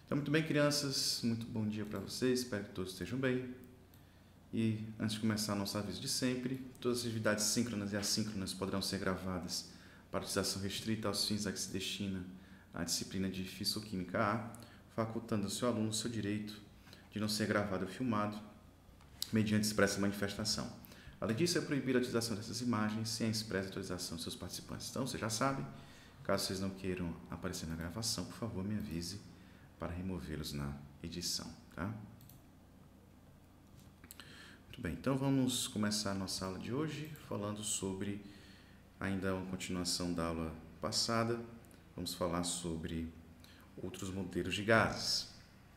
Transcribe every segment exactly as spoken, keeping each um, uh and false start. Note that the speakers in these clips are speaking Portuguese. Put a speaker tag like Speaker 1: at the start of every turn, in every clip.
Speaker 1: Então, muito bem, crianças, muito bom dia para vocês, espero que todos estejam bem. E antes de começar nosso aviso de sempre, todas as atividades síncronas e assíncronas poderão ser gravadas para utilização restrita aos fins a que se destina a disciplina de Físico-Química A, facultando ao seu aluno o seu direito de não ser gravado ou filmado mediante expressa manifestação. Além disso, é proibida a utilização dessas imagens sem a expressa autorização dos seus participantes. Então, vocês já sabem, caso vocês não queiram aparecer na gravação, por favor, me avise para removê-los na edição, tá? Muito bem, então vamos começar a nossa aula de hoje falando sobre, ainda uma continuação da aula passada, vamos falar sobre outros modelos de gases.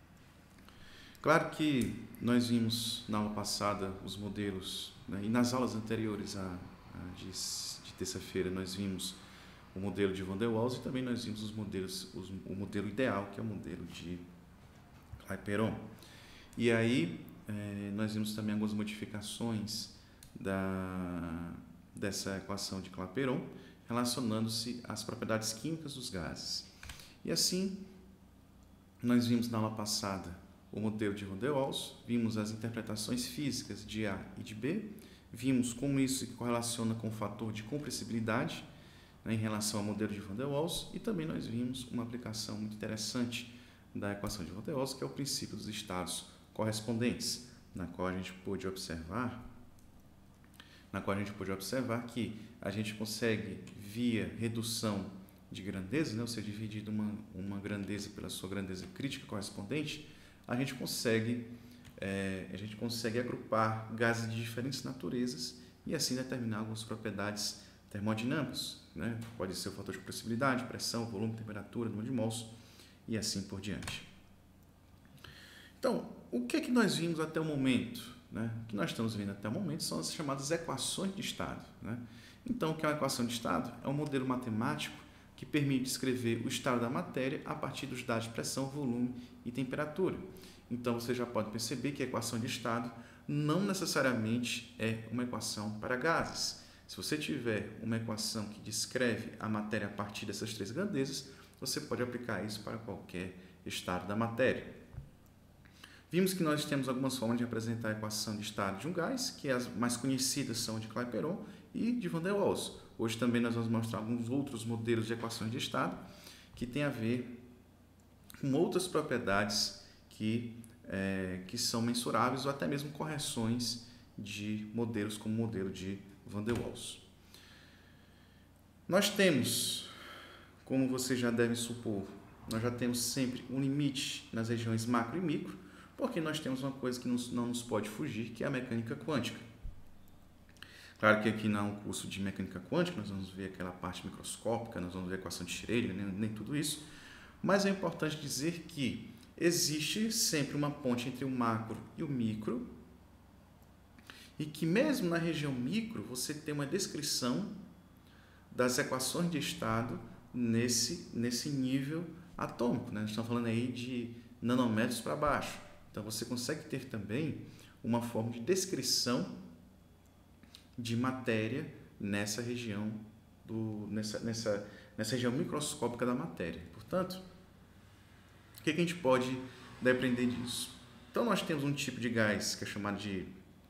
Speaker 1: Claro que nós vimos na aula passada os modelos, né, e nas aulas anteriores a, a de, de terça-feira nós vimos o modelo de Van der Waals e também nós vimos os modelos, os, o modelo ideal, que é o modelo de Clapeyron. E aí é, nós vimos também algumas modificações da, dessa equação de Clapeyron relacionando-se às propriedades químicas dos gases. E assim, nós vimos na aula passada o modelo de Van der Waals, vimos as interpretações físicas de A e de B, vimos como isso se correlaciona com o fator de compressibilidade, né, em relação ao modelo de Van der Waals, e também nós vimos uma aplicação muito interessante da equação de Van der Waals, que é o princípio dos estados correspondentes, na qual a gente pôde observar, na qual a gente pôde observar que a gente consegue, via redução de grandeza, né, ou seja, dividindo uma, uma grandeza pela sua grandeza crítica correspondente, a gente consegue, é, a gente consegue agrupar gases de diferentes naturezas e assim determinar algumas propriedades termodinâmicas, né? Pode ser o fator de compressibilidade, pressão, volume, temperatura, número de mols e assim por diante. Então, o que é que nós vimos até o momento? Né? O que nós estamos vendo até o momento são as chamadas equações de estado. Né? Então, o que é uma equação de estado? É um modelo matemático que permite descrever o estado da matéria a partir dos dados de pressão, volume e temperatura. Então, você já pode perceber que a equação de estado não necessariamente é uma equação para gases. Se você tiver uma equação que descreve a matéria a partir dessas três grandezas, você pode aplicar isso para qualquer estado da matéria. Vimos que nós temos algumas formas de representar a equação de estado de um gás, que as mais conhecidas são a de Clapeyron e de Van der Waals. Hoje também nós vamos mostrar alguns outros modelos de equações de estado que têm a ver com outras propriedades que, é, que são mensuráveis ou até mesmo correções de modelos como o modelo de Van der Waals. Nós temos, como vocês já devem supor, nós já temos sempre um limite nas regiões macro e micro, porque nós temos uma coisa que não nos pode fugir, que é a mecânica quântica. Claro que aqui não é um curso de mecânica quântica, nós vamos ver aquela parte microscópica, nós vamos ver a equação de Schrödinger, nem, nem tudo isso, mas é importante dizer que existe sempre uma ponte entre o macro e o micro, e que mesmo na região micro você tem uma descrição das equações de estado nesse, nesse nível atômico, né? Nós estamos falando aí de nanômetros para baixo. Então você consegue ter também uma forma de descrição de matéria nessa região, do, nessa, nessa, nessa região microscópica da matéria. Portanto, o que a gente pode depender disso? Então nós temos um tipo de gás que é chamado de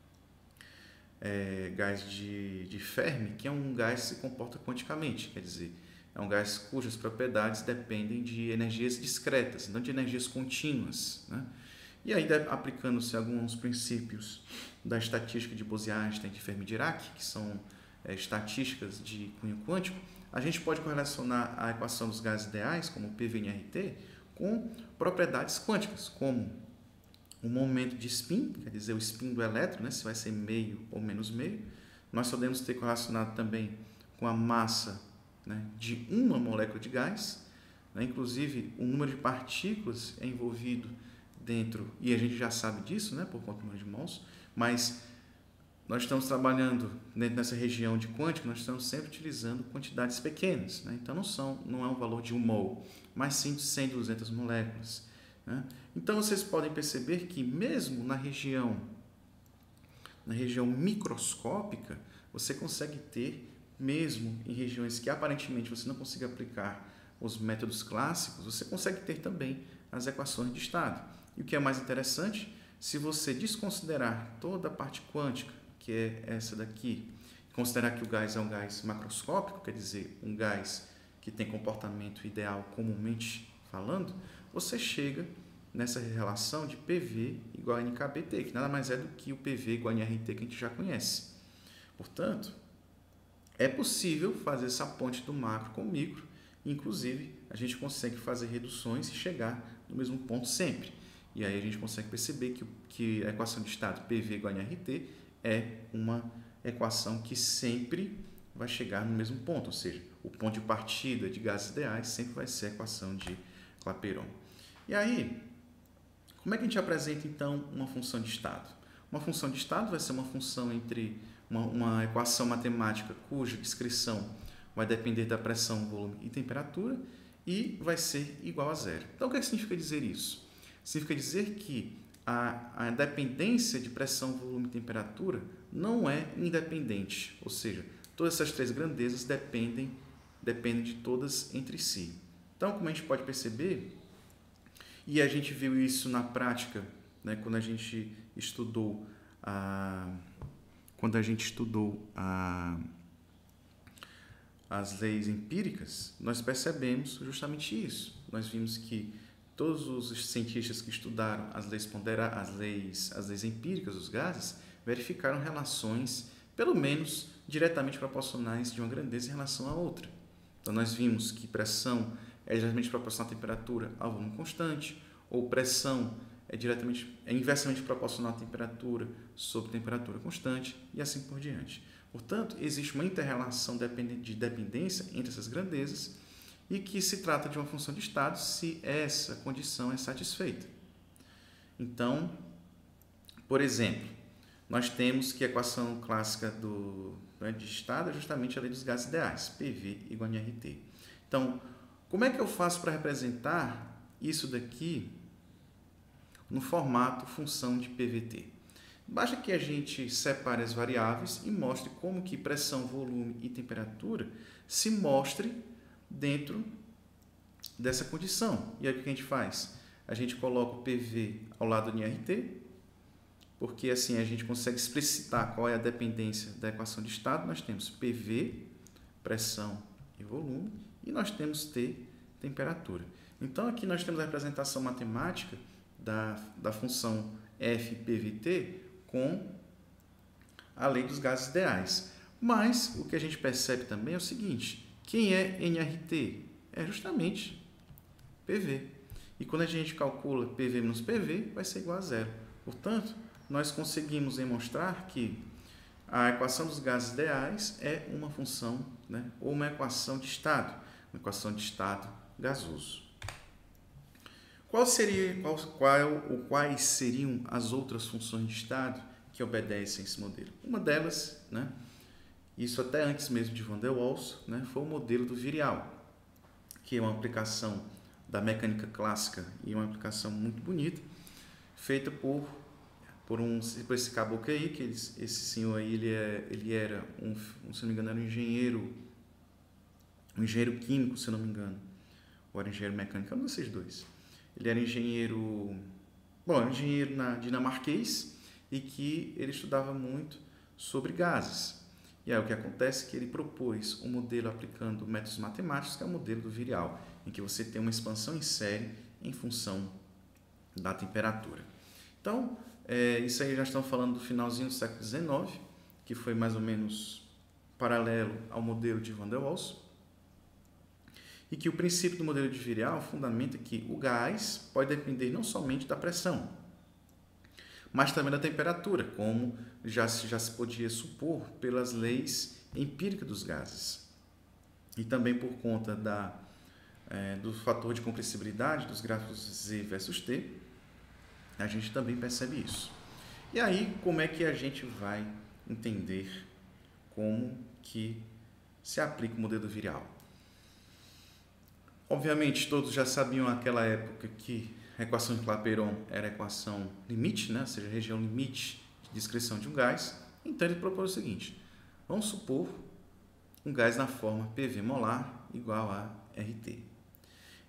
Speaker 1: É, gás de, de Fermi, que é um gás que se comporta quanticamente, quer dizer, é um gás cujas propriedades dependem de energias discretas, não de energias contínuas, né? E aí, aplicando-se alguns princípios da estatística de Bose-Einstein, de Fermi-Dirac, que são é, estatísticas de cunho quântico, a gente pode correlacionar a equação dos gases ideais, como o P V N R T, com propriedades quânticas, como o momento de spin, quer dizer, o spin do elétron, né, se vai ser meio ou menos meio. Nós podemos ter correlacionado também com a massa, né, de uma molécula de gás, né, inclusive o número de partículas é envolvido dentro, e a gente já sabe disso, né, por conta do número de mols, mas nós estamos trabalhando dentro dessa região de quântica, nós estamos sempre utilizando quantidades pequenas, né, então não, são, não é um valor de um mol, mas sim de cem, duzentas moléculas. Então vocês podem perceber que mesmo na região, na região microscópica, você consegue ter, mesmo em regiões que aparentemente você não consiga aplicar os métodos clássicos, você consegue ter também as equações de estado. E o que é mais interessante, se você desconsiderar toda a parte quântica, que é essa daqui, considerar que o gás é um gás macroscópico, quer dizer, um gás que tem comportamento ideal comumente falando, você chega nessa relação de P V igual a N K B T, que nada mais é do que o P V igual a N R T que a gente já conhece. Portanto, é possível fazer essa ponte do macro com o micro, inclusive a gente consegue fazer reduções e chegar no mesmo ponto sempre. E aí a gente consegue perceber que, que a equação de estado P V igual a N R T é uma equação que sempre vai chegar no mesmo ponto, ou seja, o ponto de partida de gases ideais sempre vai ser a equação de Clapeyron. E aí, como é que a gente apresenta então uma função de estado? Uma função de estado vai ser uma função entre uma, uma equação matemática cuja descrição vai depender da pressão, volume e temperatura e vai ser igual a zero. Então, o que, é que significa dizer isso? Significa dizer que a, a dependência de pressão, volume e temperatura não é independente, ou seja, todas essas três grandezas dependem, dependem de todas entre si. Então, como a gente pode perceber, e a gente viu isso na prática, né, quando a gente estudou a, quando a gente estudou a, as leis empíricas, nós percebemos justamente isso. Nós vimos que todos os cientistas que estudaram as leis ponderadas, as leis, as leis empíricas dos gases, verificaram relações, pelo menos diretamente proporcionais de uma grandeza em relação à outra. Então, nós vimos que pressão é diretamente proporcional à temperatura ao volume constante, ou pressão é, diretamente, é inversamente proporcional à temperatura sobre temperatura constante, e assim por diante. Portanto, existe uma inter-relação de dependência entre essas grandezas e que se trata de uma função de estado se essa condição é satisfeita. Então, por exemplo, nós temos que a equação clássica do, né, de estado é justamente a lei dos gases ideais, P V igual a N R T. Então, como é que eu faço para representar isso daqui no formato função de P V T? Basta que a gente separe as variáveis e mostre como que pressão, volume e temperatura se mostre dentro dessa condição. E aí o que a gente faz? A gente coloca o P V ao lado do N R T, porque assim a gente consegue explicitar qual é a dependência da equação de estado. Nós temos P V, pressão e volume, e nós temos T, temperatura. Então aqui nós temos a representação matemática da, da função F P V T com a lei dos gases ideais. Mas o que a gente percebe também é o seguinte: quem é N R T? É justamente P V. E quando a gente calcula P V menos P V, vai ser igual a zero. Portanto, nós conseguimos demonstrar que a equação dos gases ideais é uma função, né, ou uma equação de estado, uma equação de estado gasoso. Qual seria, qual, qual, ou quais seriam as outras funções de estado que obedecem a esse modelo? Uma delas, né, isso até antes mesmo de Van der Waals, né, foi o modelo do virial, que é uma aplicação da mecânica clássica e uma aplicação muito bonita, feita por, por, um, por esse caboclo aí, que ele, esse senhor aí, ele, é, ele era, um, se não me engano, era um engenheiro, um engenheiro químico, se não me engano, ou era engenheiro mecânico, um desses dois. Ele era engenheiro, bom, engenheiro na, dinamarquês, e que ele estudava muito sobre gases. E aí o que acontece é que ele propôs um modelo aplicando métodos matemáticos, que é o modelo do virial, em que você tem uma expansão em série em função da temperatura. Então, é, isso aí já estamos falando do finalzinho do século dezenove, que foi mais ou menos paralelo ao modelo de Van der Waals, e que o princípio do modelo de virial fundamenta que o gás pode depender não somente da pressão, mas também da temperatura, como já, já se podia supor pelas leis empíricas dos gases. E também por conta da, é, do fator de compressibilidade dos gráficos Z versus T, a gente também percebe isso. E aí, como é que a gente vai entender como que se aplica o modelo virial? Obviamente, todos já sabiam naquela época que a equação de Clapeyron era a equação limite, né? Ou seja, a região limite de descrição de um gás. Então, ele propôs o seguinte: vamos supor um gás na forma P V molar igual a R T.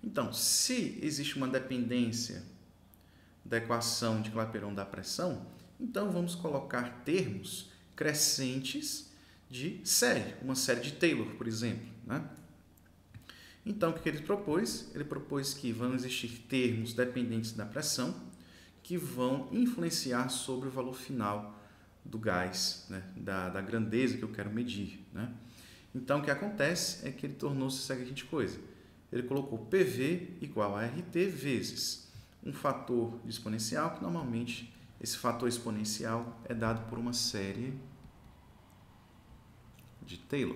Speaker 1: Então, se existe uma dependência da equação de Clapeyron da pressão, então vamos colocar termos crescentes de série, uma série de Taylor, por exemplo, né? Então, o que ele propôs? Ele propôs que vão existir termos dependentes da pressão que vão influenciar sobre o valor final do gás, né? da, da grandeza que eu quero medir, né? Então, o que acontece é que ele tornou-se a seguinte coisa. Ele colocou P V igual a R T vezes um fator de exponencial, que normalmente esse fator exponencial é dado por uma série de Taylor.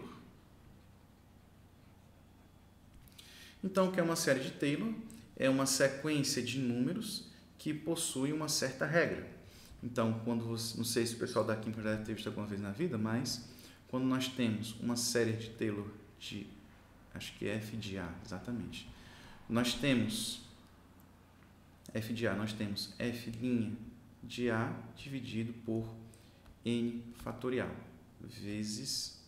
Speaker 1: Então, o que é uma série de Taylor? É uma sequência de números que possui uma certa regra. Então, quando você, não sei se o pessoal da química já deve ter visto alguma vez na vida, mas quando nós temos uma série de Taylor de, acho que é F de A, exatamente. Nós temos F de A, nós temos F' de A dividido por N fatorial vezes,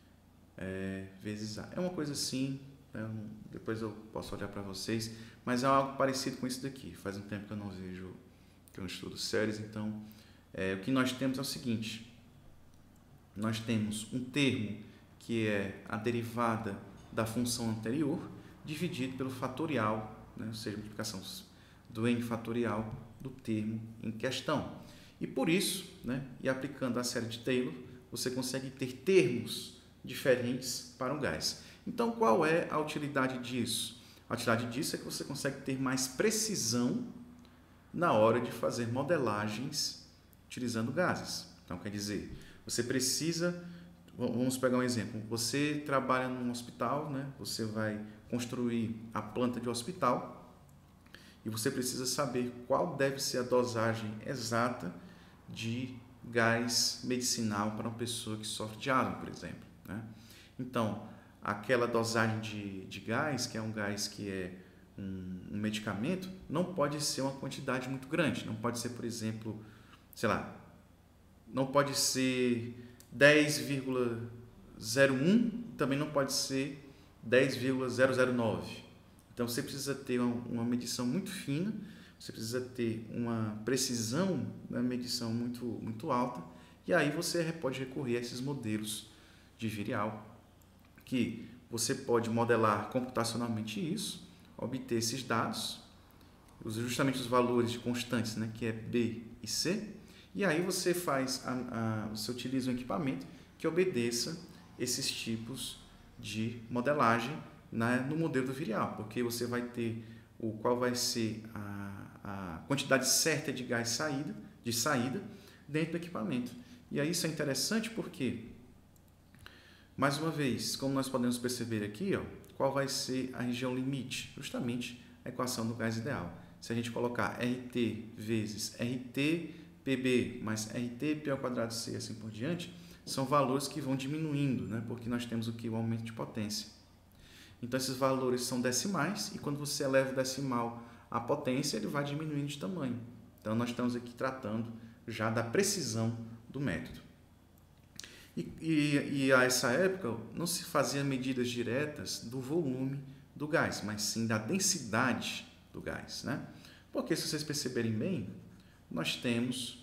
Speaker 1: é, vezes A. É uma coisa assim, né? Depois eu posso olhar para vocês, mas é algo parecido com isso daqui. Faz um tempo que eu não vejo, que eu não estudo séries, então é, o que nós temos é o seguinte. Nós temos um termo que é a derivada da função anterior dividido pelo fatorial, né? Ou seja, multiplicação do N fatorial do termo em questão. E por isso, né, e aplicando a série de Taylor, você consegue ter termos diferentes para um gás. Então, qual é a utilidade disso? A utilidade disso é que você consegue ter mais precisão na hora de fazer modelagens utilizando gases. Então, quer dizer, você precisa, vamos pegar um exemplo, você trabalha num hospital, né? Você vai construir a planta de hospital e você precisa saber qual deve ser a dosagem exata de gás medicinal para uma pessoa que sofre de asma, por exemplo, né? Então, aquela dosagem de, de gás, que é um gás que é um, um medicamento, não pode ser uma quantidade muito grande, não pode ser, por exemplo, sei lá, não pode ser dez vírgula zero um, também não pode ser dez vírgula zero zero nove. Então, você precisa ter uma medição muito fina, você precisa ter uma precisão na medição muito, muito alta, e aí você pode recorrer a esses modelos de virial, que você pode modelar computacionalmente isso, obter esses dados, justamente os valores de constantes, né, que é B e C, e aí você faz, a, a, você utiliza um equipamento que obedeça esses tipos de modelagem na, no modelo do virial, porque você vai ter o qual vai ser a, a quantidade certa de gás saída, de saída dentro do equipamento. E aí isso é interessante porque, mais uma vez, como nós podemos perceber aqui, ó, qual vai ser a região limite? Justamente a equação do gás ideal. Se a gente colocar R T vezes R T P B mais R T P ao quadrado C, assim por diante, são valores que vão diminuindo, né? Porque nós temos o que? O aumento de potência. Então, esses valores são decimais e quando você eleva o decimal à potência, ele vai diminuindo de tamanho. Então, nós estamos aqui tratando já da precisão do método. E, e, e a essa época não se fazia medidas diretas do volume do gás, mas sim da densidade do gás, né? Porque, se vocês perceberem bem, nós temos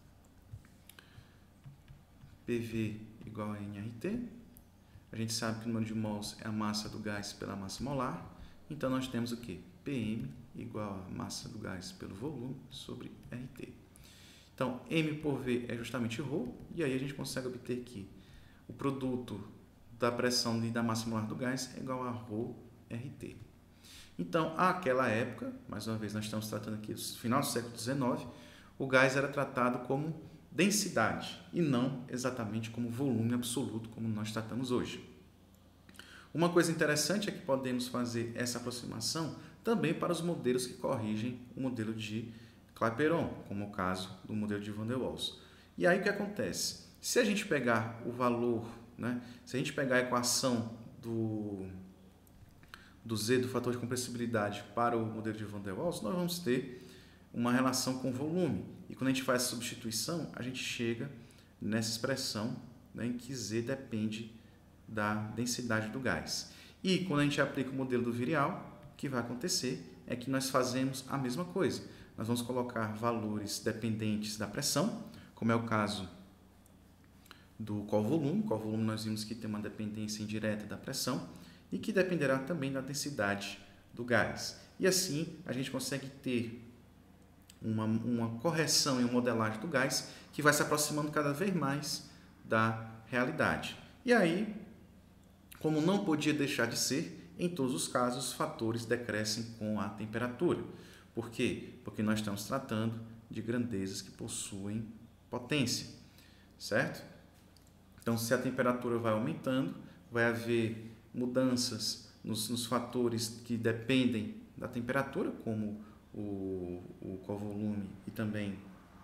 Speaker 1: P V igual a N R T. A gente sabe que o número de mols é a massa do gás pela massa molar. Então, nós temos o quê? P M igual a massa do gás pelo volume sobre R T. Então, M por V é justamente ρ, e aí a gente consegue obter que o produto da pressão e da massa molar do gás é igual a ρ R T. Então, àquela época, mais uma vez, nós estamos tratando aqui do final do século dezenove, o gás era tratado como densidade e não exatamente como volume absoluto, como nós tratamos hoje. Uma coisa interessante é que podemos fazer essa aproximação também para os modelos que corrigem o modelo de Clapeyron, como o caso do modelo de Van der Waals. E aí o que acontece? Se a gente pegar o valor, né, se a gente pegar a equação do, do Z do fator de compressibilidade para o modelo de Van der Waals, nós vamos ter uma relação com volume. E quando a gente faz a substituição, a gente chega nessa expressão, né, em que Z depende da densidade do gás. E quando a gente aplica o modelo do virial, o que vai acontecer é que nós fazemos a mesma coisa. Nós vamos colocar valores dependentes da pressão, como é o caso do qual-volume. Qual-volume nós vimos que tem uma dependência indireta da pressão e que dependerá também da densidade do gás. E assim a gente consegue ter uma, uma correção e uma modelagem do gás que vai se aproximando cada vez mais da realidade. E aí, como não podia deixar de ser, em todos os casos os fatores decrescem com a temperatura. Por quê? Porque nós estamos tratando de grandezas que possuem potência, certo? Então, se a temperatura vai aumentando, vai haver mudanças nos, nos fatores que dependem da temperatura, como o, o qual-volume e também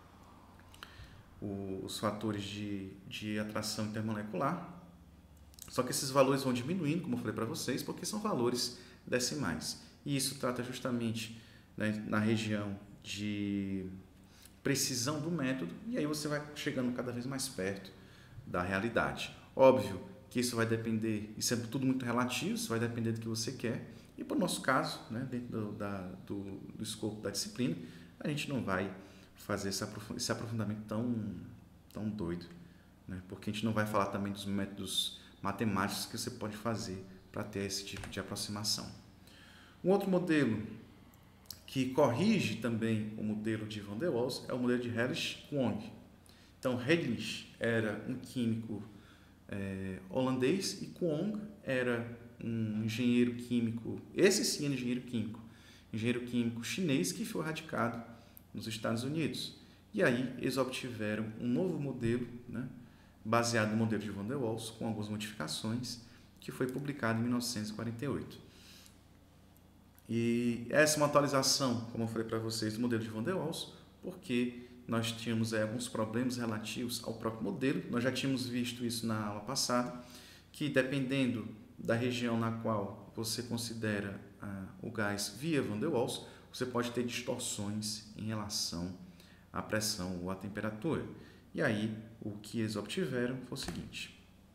Speaker 1: o, os fatores de, de atração intermolecular. Só que esses valores vão diminuindo, como eu falei para vocês, porque são valores decimais. E isso trata justamente, né, na região de precisão do método, e aí você vai chegando cada vez mais perto da realidade. Óbvio que isso vai depender, isso é tudo muito relativo, isso vai depender do que você quer, e para o nosso caso, né, dentro do, da, do, do escopo da disciplina, a gente não vai fazer esse aprofundamento tão, tão doido, né, porque a gente não vai falar também dos métodos matemáticos que você pode fazer para ter esse tipo de aproximação. Um outro modelo que corrige também o modelo de Van der Waals é o modelo de Hellish-Kwong. Então, Hellish era um químico é, holandês e Kwong era um engenheiro químico, esse sim era engenheiro químico, engenheiro químico chinês que foi radicado nos Estados Unidos. E aí eles obtiveram um novo modelo, né, baseado no modelo de Van der Waals, com algumas modificações, que foi publicado em mil novecentos e quarenta e oito. E essa é uma atualização, como eu falei para vocês, do modelo de Van der Waals, porque nós tínhamos é, alguns problemas relativos ao próprio modelo. Nós já tínhamos visto isso na aula passada, que dependendo da região na qual você considera ah, o gás via Van der Waals, você pode ter distorções em relação à pressão ou à temperatura. E aí, o que eles obtiveram foi o seguinte.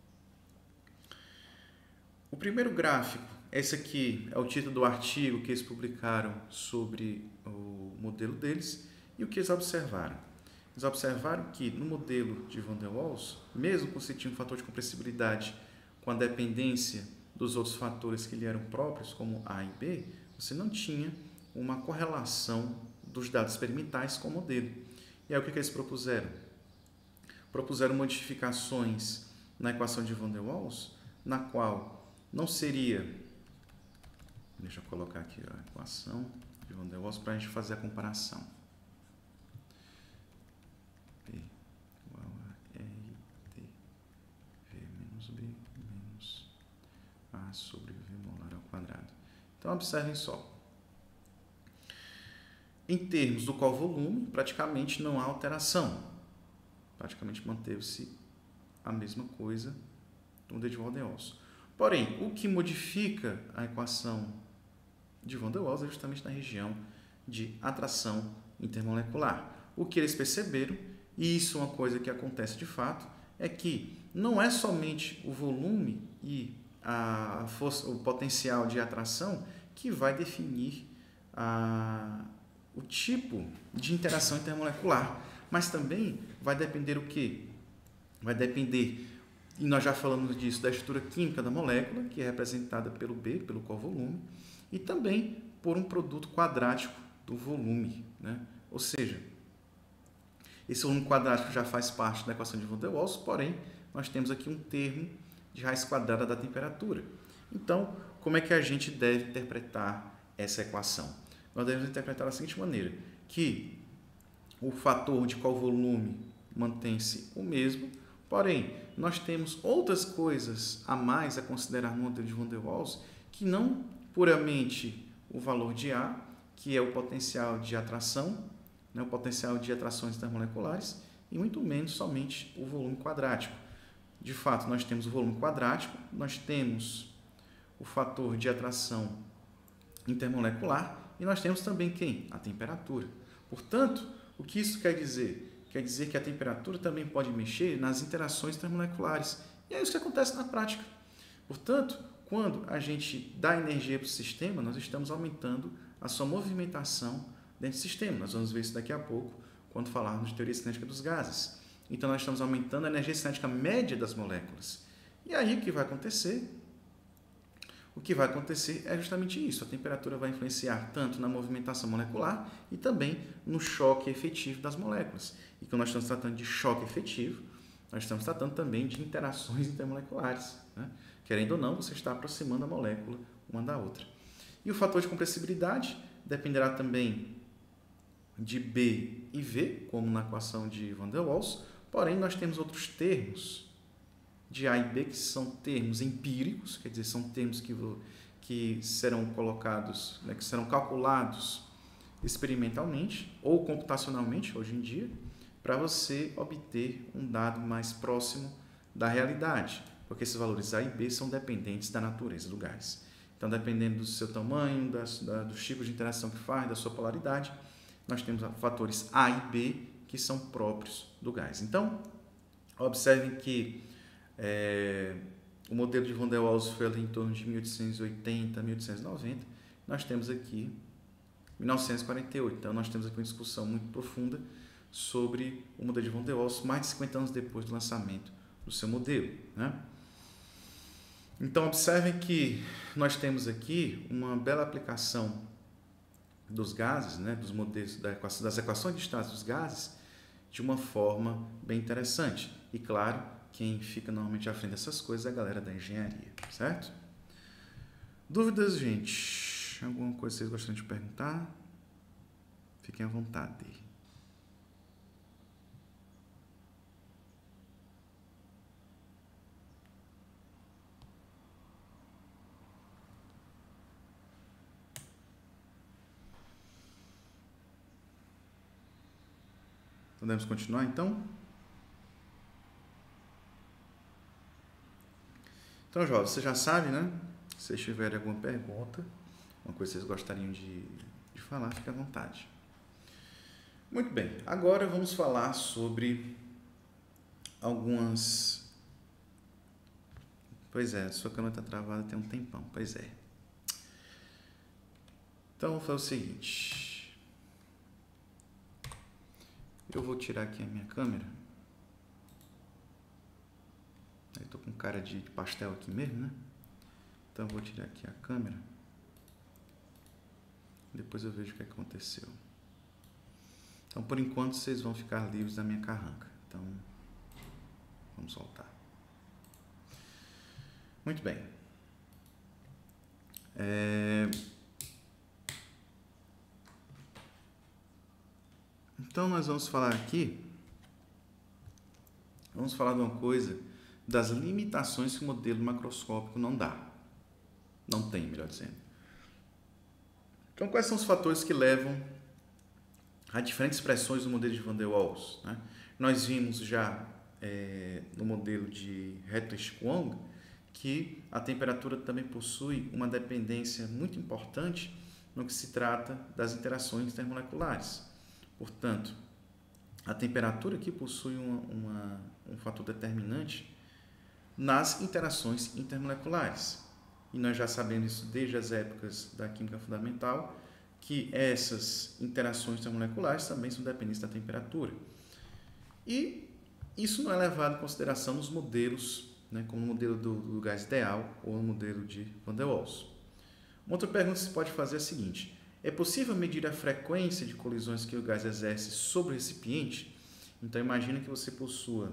Speaker 1: O primeiro gráfico, esse aqui é o título do artigo que eles publicaram sobre o modelo deles e o que eles observaram. Eles observaram que no modelo de Van der Waals, mesmo constituindo um fator de compressibilidade com a dependência dos outros fatores que lhe eram próprios, como A e B, você não tinha uma correlação dos dados experimentais com o modelo. E aí o que, que eles propuseram? Propuseram modificações na equação de Van der Waals, na qual não seria, deixa eu colocar aqui a equação de Van der Waals para a gente fazer a comparação. P igual a R T V menos B menos A sobre V molar ao quadrado. Então, observem só. Em termos do qual-volume, praticamente não há alteração. Praticamente manteve-se a mesma coisa do modelo de Van der Waals. Porém, o que modifica a equação de Van der Waals é justamente na região de atração intermolecular. O que eles perceberam, e isso é uma coisa que acontece de fato, é que não é somente o volume e a força, o potencial de atração que vai definir a, o tipo de interação intermolecular, mas também vai depender o quê? Vai depender, e nós já falamos disso, da estrutura química da molécula, que é representada pelo B, pelo qual-volume, e também por um produto quadrático do volume, né? Ou seja, esse volume quadrático já faz parte da equação de Van der Waals, porém, nós temos aqui um termo de raiz quadrada da temperatura. Então, como é que a gente deve interpretar essa equação? Nós devemos interpretar da seguinte maneira, que o fator de qual-volume mantém-se o mesmo, porém, nós temos outras coisas a mais a considerar no modelo de Van der Waals, que não puramente o valor de A, que é o potencial de atração, né, o potencial de atrações intermoleculares, e muito menos somente o volume quadrático. De fato, nós temos o volume quadrático, nós temos o fator de atração intermolecular e nós temos também quem? A temperatura. Portanto, o que isso quer dizer? Quer dizer que a temperatura também pode mexer nas interações termomoleculares. E é isso que acontece na prática. Portanto, quando a gente dá energia para o sistema, nós estamos aumentando a sua movimentação dentro do sistema. Nós vamos ver isso daqui a pouco, quando falarmos de teoria cinética dos gases. Então, nós estamos aumentando a energia cinética média das moléculas. E aí, o que vai acontecer? O que vai acontecer é justamente isso. A temperatura vai influenciar tanto na movimentação molecular e também no choque efetivo das moléculas. E quando nós estamos tratando de choque efetivo, nós estamos tratando também de interações intermoleculares, né? Querendo ou não, você está aproximando a molécula uma da outra. E o fator de compressibilidade dependerá também de B e V, como na equação de Van der Waals, porém nós temos outros termos de A e B que são termos empíricos, quer dizer, são termos que, que serão colocados, né, que serão calculados experimentalmente ou computacionalmente, hoje em dia, para você obter um dado mais próximo da realidade, porque esses valores A e B são dependentes da natureza do gás. Então, dependendo do seu tamanho, das, da, dos tipos de interação que faz, da sua polaridade, nós temos fatores A e B que são próprios do gás. Então, observem que é, o modelo de Van der Waals foi ali em torno de mil oitocentos e oitenta, mil oitocentos e noventa. Nós temos aqui mil novecentos e quarenta e oito. Então, nós temos aqui uma discussão muito profunda sobre o modelo de Van der Waals mais de cinquenta anos depois do lançamento do seu modelo, né? Então, observem que nós temos aqui uma bela aplicação dos gases, né, dos modelos das equações de estado dos gases, de uma forma bem interessante. E, claro, quem fica normalmente à frente dessas coisas é a galera da engenharia, certo? Dúvidas, gente? Alguma coisa que vocês gostariam de perguntar? Fiquem à vontade. Podemos continuar, então? Então, jovens, você já sabe, né? Se vocês tiverem alguma pergunta, uma coisa que vocês gostariam de, de falar, fique à vontade. Muito bem, agora vamos falar sobre algumas... Pois é, sua câmera está travada tem um tempão, pois é. Então, vou fazer o seguinte... Eu vou tirar aqui a minha câmera. Eu tô com cara de pastel aqui mesmo, né? Então eu vou tirar aqui a câmera. Depois eu vejo o que aconteceu. Então, por enquanto, vocês vão ficar livres da minha carranca. Então, vamos soltar. Muito bem. É... Então, nós vamos falar aqui, vamos falar de uma coisa, das limitações que o modelo macroscópico não dá. Não tem, melhor dizendo. Então, quais são os fatores que levam a diferentes expressões do modelo de Van der Waals, né? Nós vimos já é, no modelo de Hertwig-Wong que a temperatura também possui uma dependência muito importante no que se trata das interações intermoleculares. Portanto, a temperatura aqui possui uma, uma, um fator determinante nas interações intermoleculares. E nós já sabemos isso desde as épocas da química fundamental, que essas interações intermoleculares também são dependentes da temperatura. E isso não é levado em consideração nos modelos, né, como o modelo do, do gás ideal ou no modelo de Van der Waals. Uma outra pergunta que se pode fazer é a seguinte: é possível medir a frequência de colisões que o gás exerce sobre o recipiente? Então, imagine que você possua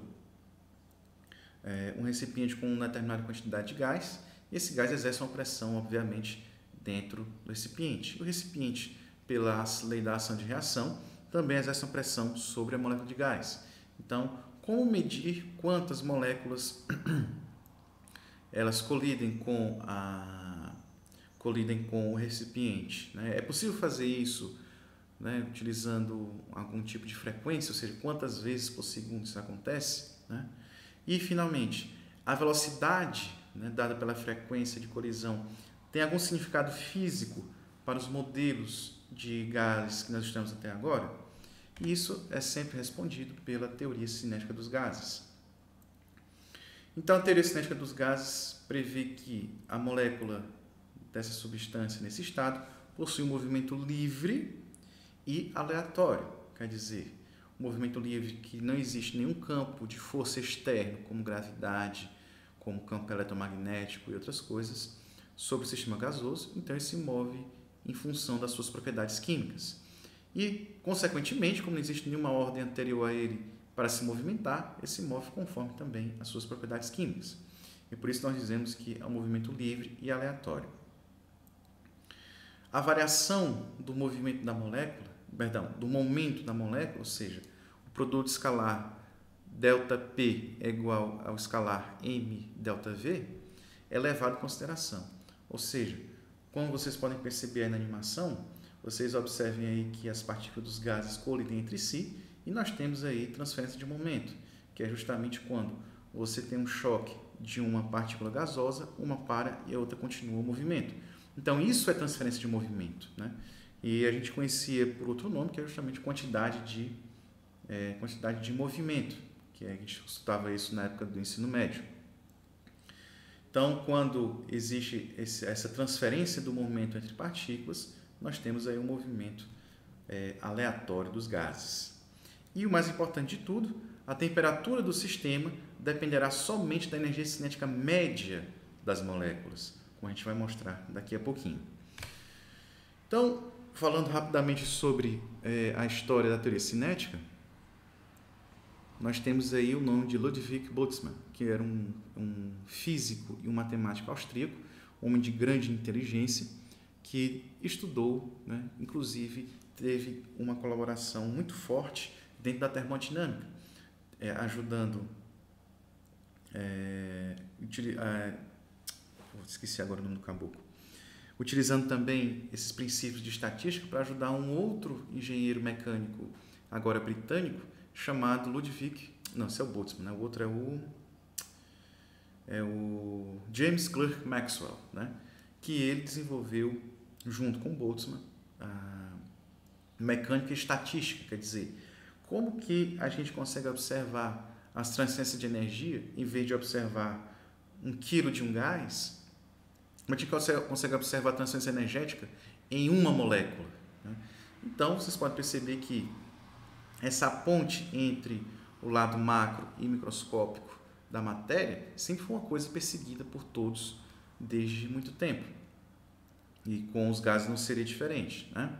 Speaker 1: é, um recipiente com uma determinada quantidade de gás, e esse gás exerce uma pressão, obviamente, dentro do recipiente. O recipiente, pela lei da ação de reação, também exerce uma pressão sobre a molécula de gás. Então, como medir quantas moléculas elas colidem com a colidem com o recipiente, né? É possível fazer isso, né, utilizando algum tipo de frequência, ou seja, quantas vezes por segundo isso acontece, né? E, finalmente, a velocidade, né, dada pela frequência de colisão tem algum significado físico para os modelos de gases que nós estamos até agora? E isso é sempre respondido pela teoria cinética dos gases. Então, a teoria cinética dos gases prevê que a molécula dessa substância nesse estado possui um movimento livre e aleatório, quer dizer, um movimento livre que não existe nenhum campo de força externo, como gravidade, como campo eletromagnético e outras coisas, sobre o sistema gasoso, então ele se move em função das suas propriedades químicas. E, consequentemente, como não existe nenhuma ordem anterior a ele para se movimentar, ele se move conforme também as suas propriedades químicas. E por isso nós dizemos que é um movimento livre e aleatório. A variação do movimento da molécula, perdão, do momento da molécula, ou seja, o produto escalar ΔP é igual ao escalar M ΔV, é levado em consideração. Ou seja, como vocês podem perceber aí na animação, vocês observem aí que as partículas dos gases colidem entre si e nós temos aí transferência de momento, que é justamente quando você tem um choque de uma partícula gasosa, uma para e a outra continua o movimento. Então, isso é transferência de movimento, né? E a gente conhecia por outro nome, que é justamente quantidade de, é, quantidade de movimento, que a gente estudava isso na época do ensino médio. Então, quando existe esse, essa transferência do momento entre partículas, nós temos aí um movimento é, aleatório dos gases. E o mais importante de tudo, a temperatura do sistema dependerá somente da energia cinética média das moléculas, como a gente vai mostrar daqui a pouquinho. Então, falando rapidamente sobre é, a história da teoria cinética, nós temos aí o nome de Ludwig Boltzmann, que era um, um físico e um matemático austríaco, homem de grande inteligência, que estudou, né, inclusive teve uma colaboração muito forte dentro da termodinâmica, é, ajudando, é, utili, é, esqueci agora o nome do caboclo, utilizando também esses princípios de estatística para ajudar um outro engenheiro mecânico, agora britânico, chamado Ludwig, não, esse é o Boltzmann, né? O outro é o, é o James Clerk Maxwell, né? Que ele desenvolveu, junto com Boltzmann, a mecânica estatística, quer dizer, como que a gente consegue observar as transferências de energia, em vez de observar um quilo de um gás, a gente consegue observar a transferência energética em uma molécula, né? Então, vocês podem perceber que essa ponte entre o lado macro e microscópico da matéria sempre foi uma coisa perseguida por todos desde muito tempo. E com os gases não seria diferente, né?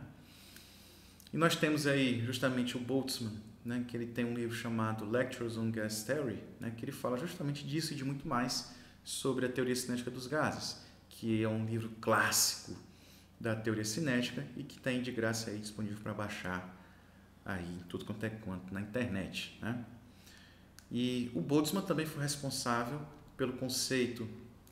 Speaker 1: E nós temos aí justamente o Boltzmann, né, que ele tem um livro chamado Lectures on Gas Theory, né, que ele fala justamente disso e de muito mais sobre a teoria cinética dos gases, que é um livro clássico da teoria cinética e que tem de graça aí disponível para baixar aí tudo quanto é quanto na internet, né? E o Boltzmann também foi responsável pelo conceito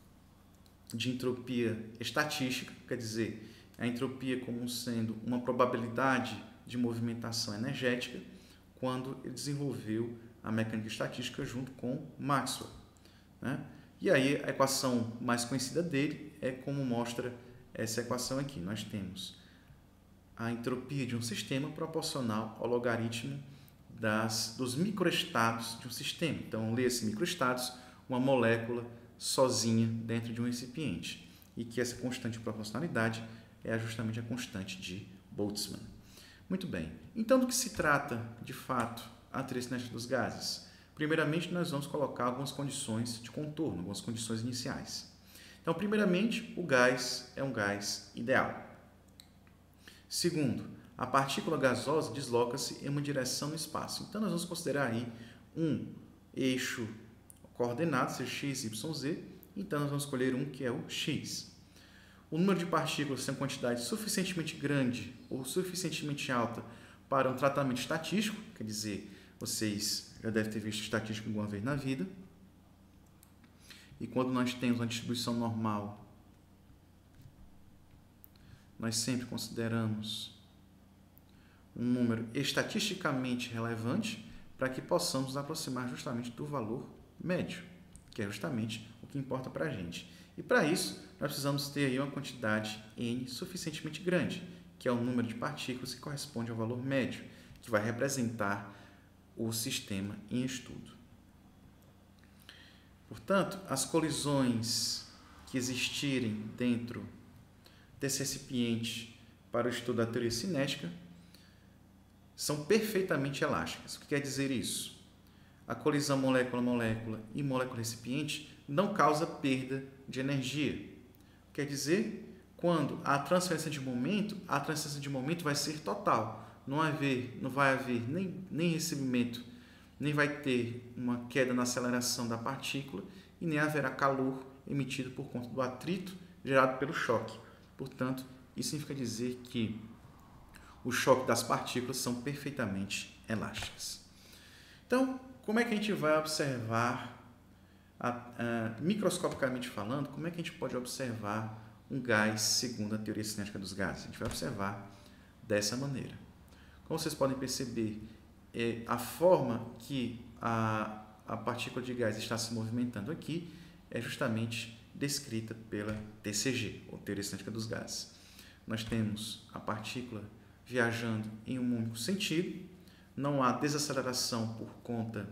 Speaker 1: de entropia estatística, quer dizer, a entropia como sendo uma probabilidade de movimentação energética, quando ele desenvolveu a mecânica estatística junto com Maxwell, né? E aí a equação mais conhecida dele é como mostra essa equação aqui. Nós temos a entropia de um sistema proporcional ao logaritmo das, dos microestados de um sistema. Então, lê-se microestados, uma molécula sozinha dentro de um recipiente. E que essa constante de proporcionalidade é justamente a constante de Boltzmann. Muito bem. Então, do que se trata, de fato, a teoria cinética dos gases? Primeiramente, nós vamos colocar algumas condições de contorno, algumas condições iniciais. Então, primeiramente, o gás é um gás ideal. Segundo, a partícula gasosa desloca-se em uma direção no espaço. Então, nós vamos considerar aí um eixo coordenado, seja x, y, z. Então, nós vamos escolher um que é o x. O número de partículas tem uma quantidade suficientemente grande ou suficientemente alta para um tratamento estatístico, quer dizer, vocês já devem ter visto estatística alguma vez na vida. E quando nós temos uma distribuição normal, nós sempre consideramos um número estatisticamente relevante para que possamos nos aproximar justamente do valor médio, que é justamente o que importa para a gente. E para isso, nós precisamos ter aí uma quantidade N suficientemente grande, que é o número de partículas que corresponde ao valor médio, que vai representar o sistema em estudo. Portanto, as colisões que existirem dentro desse recipiente para o estudo da teoria cinética são perfeitamente elásticas. O que quer dizer isso? A colisão molécula-molécula e molécula-recipiente não causa perda de energia. Quer dizer, quando há transferência de momento, a transferência de momento vai ser total. Não, haver, não vai haver nem, nem recebimento, nem vai ter uma queda na aceleração da partícula e nem haverá calor emitido por conta do atrito gerado pelo choque. Portanto, isso significa dizer que o choque das partículas são perfeitamente elásticas. Então, como é que a gente vai observar, a, a, microscopicamente falando, como é que a gente pode observar um gás segundo a teoria cinética dos gases? A gente vai observar dessa maneira. Como vocês podem perceber, é, a forma que a, a partícula de gás está se movimentando aqui é justamente descrita pela T C G, ou teoria cinética dos gases. Nós temos a partícula viajando em um único sentido, não há desaceleração por conta,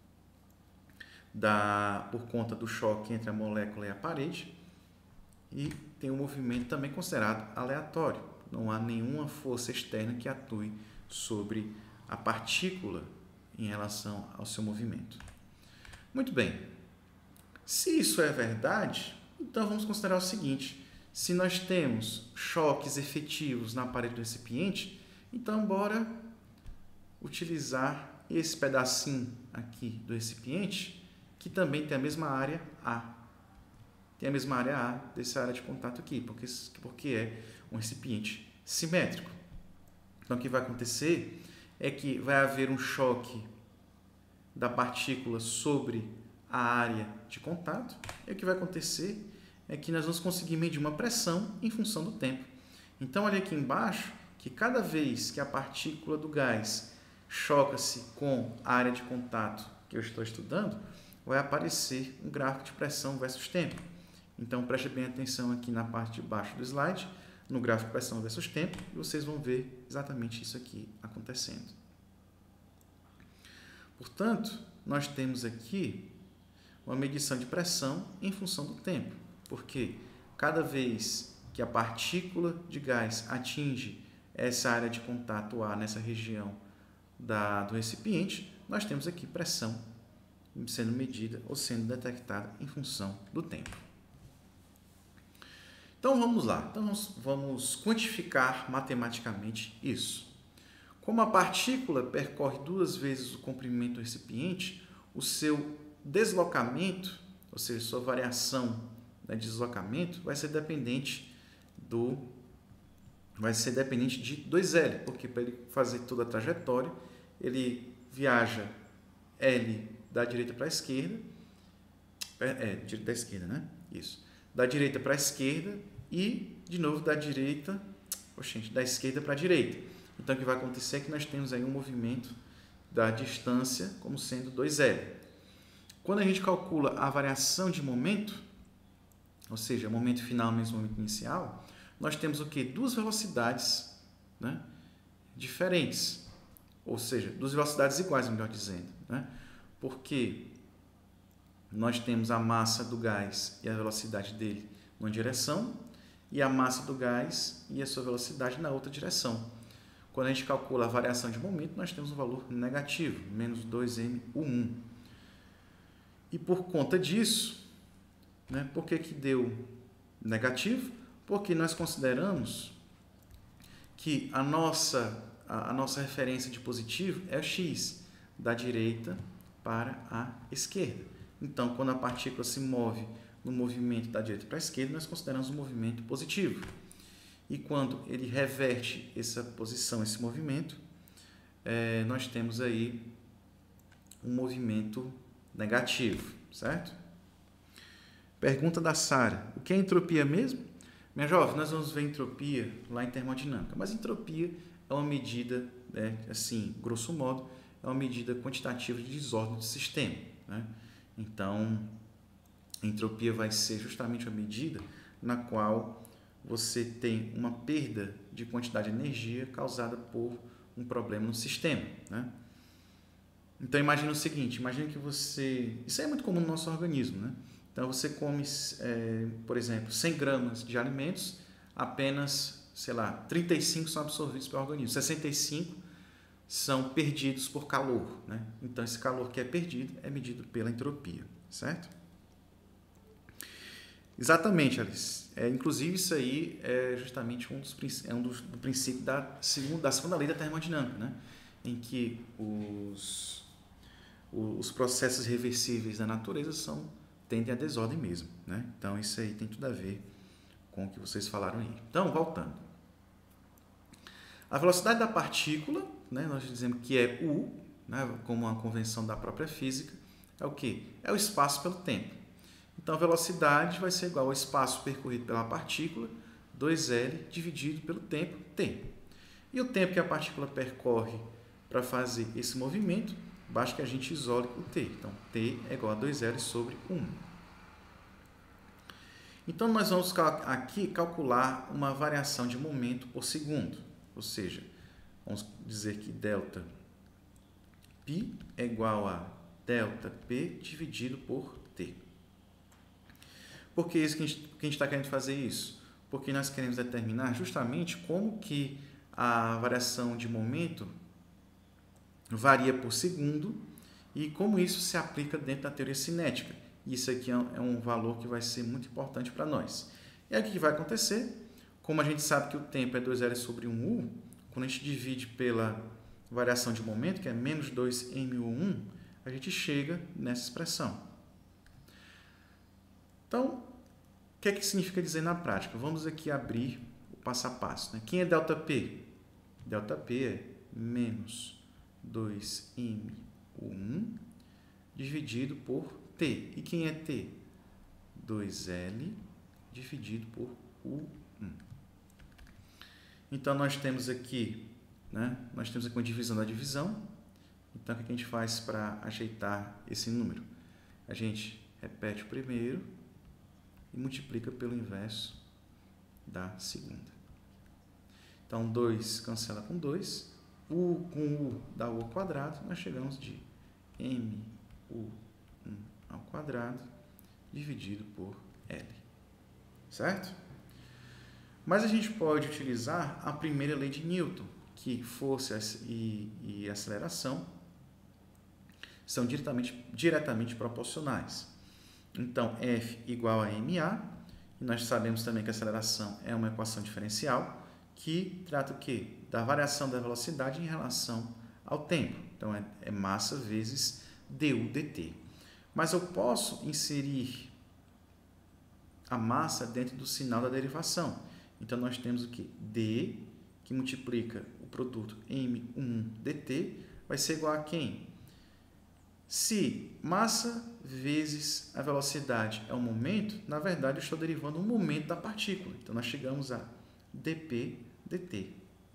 Speaker 1: da, por conta do choque entre a molécula e a parede, e tem um movimento também considerado aleatório, não há nenhuma força externa que atue sobre a partícula em relação ao seu movimento. Muito bem, se isso é verdade, então vamos considerar o seguinte: se nós temos choques efetivos na parede do recipiente, então bora utilizar esse pedacinho aqui do recipiente, que também tem a mesma área A. Tem a mesma área A dessa área de contato aqui, porque, porque é um recipiente simétrico. Então, o que vai acontecer é que vai haver um choque da partícula sobre a área de contato, e o que vai acontecer é que nós vamos conseguir medir uma pressão em função do tempo. Então, olha aqui embaixo, que cada vez que a partícula do gás choca-se com a área de contato que eu estou estudando, vai aparecer um gráfico de pressão versus tempo. Então, preste bem atenção aqui na parte de baixo do slide, no gráfico de pressão versus tempo, e vocês vão ver exatamente isso aqui acontecendo. Portanto, nós temos aqui uma medição de pressão em função do tempo, porque cada vez que a partícula de gás atinge essa área de contato A nessa região da, do recipiente, nós temos aqui pressão sendo medida ou sendo detectada em função do tempo. Então vamos lá, então vamos, vamos quantificar matematicamente isso. Como a partícula percorre duas vezes o comprimento do recipiente, o seu deslocamento, ou seja, sua variação de deslocamento, vai ser dependente do vai ser dependente de dois L, porque para ele fazer toda a trajetória, ele viaja L da direita para a esquerda, é, é da esquerda, né? Isso. Da direita para a esquerda e, de novo, da direita, oxente, da esquerda para a direita. Então, o que vai acontecer é que nós temos aí um movimento da distância como sendo dois L. Quando a gente calcula a variação de momento, ou seja, momento final menos momento inicial, nós temos o quê? Duas velocidades, né, diferentes, ou seja, duas velocidades iguais, melhor dizendo, né? Porque nós temos a massa do gás e a velocidade dele numa direção e a massa do gás e a sua velocidade na outra direção. Quando a gente calcula a variação de momento, nós temos um valor negativo, menos dois m u um. E por conta disso, né, por que que deu negativo? Porque nós consideramos que a nossa, a, a nossa referência de positivo é o x, da direita para a esquerda. Então, quando a partícula se move no movimento da direita para a esquerda, nós consideramos um movimento positivo. E quando ele reverte essa posição, esse movimento, é, nós temos aí um movimento negativo, certo? Pergunta da Sara: o que é entropia mesmo? Minha jovem, nós vamos ver entropia lá em termodinâmica, mas entropia é uma medida, né, assim, grosso modo, é uma medida quantitativa de desordem do sistema, né? Então, a entropia vai ser justamente a medida na qual você tem uma perda de quantidade de energia causada por um problema no sistema, né? Então imagine o seguinte, imagine que você... Isso é muito comum no nosso organismo, né? Então você come, é, por exemplo, cem gramas de alimentos, apenas, sei lá, trinta e cinco são absorvidos pelo organismo, sessenta e cinco são perdidos por calor, né? Então esse calor que é perdido é medido pela entropia, certo? Exatamente, Alice. É, inclusive isso aí é justamente um dos, é um dos do princípio da segunda, da segunda lei da termodinâmica, né? Em que os, os processos reversíveis da natureza são, tendem à desordem mesmo, né? Então isso aí tem tudo a ver com o que vocês falaram aí. Então, voltando. A velocidade da partícula, né, nós dizemos que é U, né, como uma convenção da própria física, é o quê? É o espaço pelo tempo. Então, a velocidade vai ser igual ao espaço percorrido pela partícula, dois L, dividido pelo tempo, T. E o tempo que a partícula percorre para fazer esse movimento, basta que a gente isole o T. Então, T é igual a dois L sobre um. Então, nós vamos aqui calcular uma variação de momento por segundo. Ou seja, vamos dizer que delta π é igual a delta P dividido por T. Por que isso que a gente está querendo fazer isso? Porque nós queremos determinar justamente como que a variação de momento varia por segundo e como isso se aplica dentro da teoria cinética. Isso aqui é um valor que vai ser muito importante para nós. E aí o que vai acontecer? Como a gente sabe que o tempo é dois L sobre um U, quando a gente divide pela variação de momento, que é menos dois M U um, a gente chega nessa expressão. Então, o que é que significa dizer na prática? Vamos aqui abrir o passo a passo, né? Quem é delta-P? Delta-P é menos dois M U um dividido por T. E quem é T? dois L dividido por U um. Então, nós temos aqui, né? Nós temos aqui uma divisão da divisão. Então, o que a gente faz para ajeitar esse número? A gente repete o primeiro e multiplica pelo inverso da segunda. Então, dois cancela com dois. U com U dá U ao quadrado. Nós chegamos de M U um ao quadrado dividido por L. Certo? Mas a gente pode utilizar a primeira lei de Newton, que força e, e aceleração são diretamente, diretamente proporcionais. Então, F igual a ma, e nós sabemos também que a aceleração é uma equação diferencial que trata o quê? Da variação da velocidade em relação ao tempo. Então, é, é massa vezes du dt. Mas eu posso inserir a massa dentro do sinal da derivação. Então, nós temos o quê? D, que multiplica o produto M um dt, vai ser igual a quem? Se massa vezes a velocidade é o momento, na verdade, eu estou derivando o momento da partícula. Então, nós chegamos a dp dt.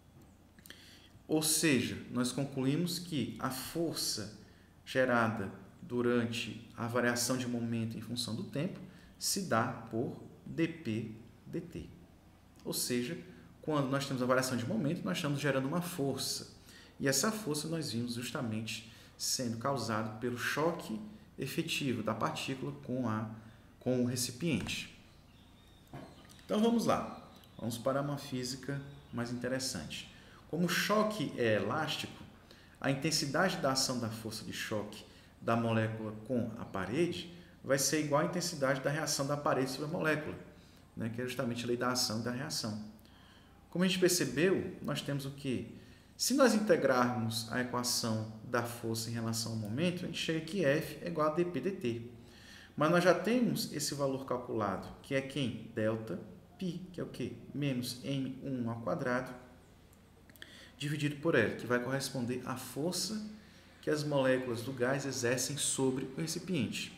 Speaker 1: Ou seja, nós concluímos que a força gerada durante a variação de momento em função do tempo se dá por dp dt. Ou seja, quando nós temos a variação de momento, nós estamos gerando uma força. E essa força nós vimos justamente sendo causada pelo choque efetivo da partícula com, a, com o recipiente. Então vamos lá. Vamos para uma física mais interessante. Como o choque é elástico, a intensidade da ação da força de choque da molécula com a parede vai ser igual à intensidade da reação da parede sobre a molécula, né, que é justamente a lei da ação e da reação. Como a gente percebeu, nós temos o quê? Se nós integrarmos a equação da força em relação ao momento, a gente chega que F é igual a dp dt. Mas nós já temos esse valor calculado, que é quem? Delta π, que é o quê? Menos M um ao quadrado, dividido por L, que vai corresponder à força que as moléculas do gás exercem sobre o recipiente.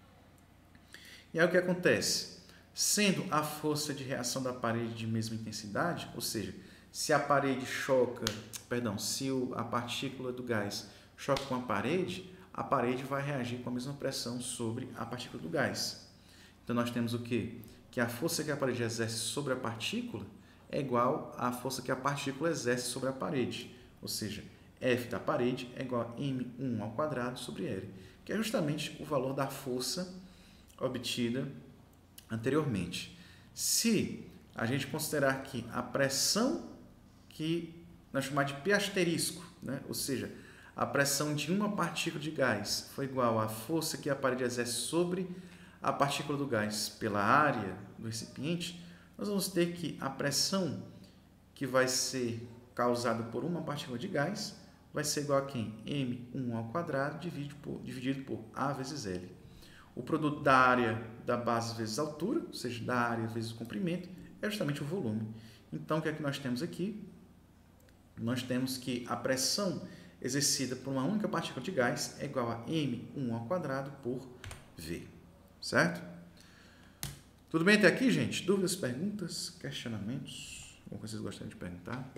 Speaker 1: E aí o que acontece? Sendo a força de reação da parede de mesma intensidade, ou seja, se a parede choca, perdão, se a partícula do gás choca com a parede, a parede vai reagir com a mesma pressão sobre a partícula do gás. Então, nós temos o quê? Que a força que a parede exerce sobre a partícula é igual à força que a partícula exerce sobre a parede. Ou seja, F da parede é igual a M um ao quadrado sobre L, que é justamente o valor da força obtida anteriormente. Se a gente considerar que a pressão que nós chamamos de P asterisco, né? Ou seja, a pressão de uma partícula de gás foi igual à força que a parede exerce sobre a partícula do gás pela área do recipiente, nós vamos ter que a pressão que vai ser causada por uma partícula de gás vai ser igual a quem? M um ao quadrado dividido por, dividido por A vezes L. O produto da área da base vezes a altura, ou seja, da área vezes o comprimento, é justamente o volume. Então, o que é que nós temos aqui? Nós temos que a pressão exercida por uma única partícula de gás é igual a M um ao quadrado por V. Certo? Tudo bem até aqui, gente? Dúvidas, perguntas, questionamentos? Como vocês gostariam de perguntar?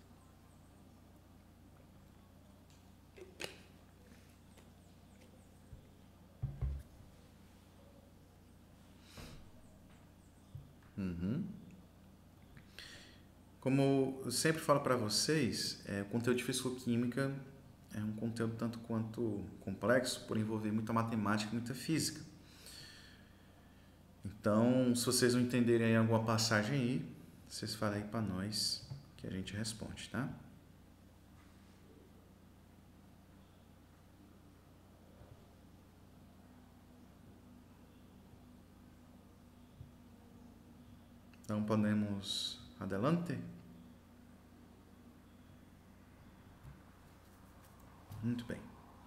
Speaker 1: Uhum. Como eu sempre falo para vocês, é, o conteúdo de físico-química é um conteúdo tanto quanto complexo, por envolver muita matemática e muita física. Então, se vocês não entenderem aí alguma passagem aí, vocês falem aí para nós que a gente responde, tá? Então, podemos adelante? Muito bem.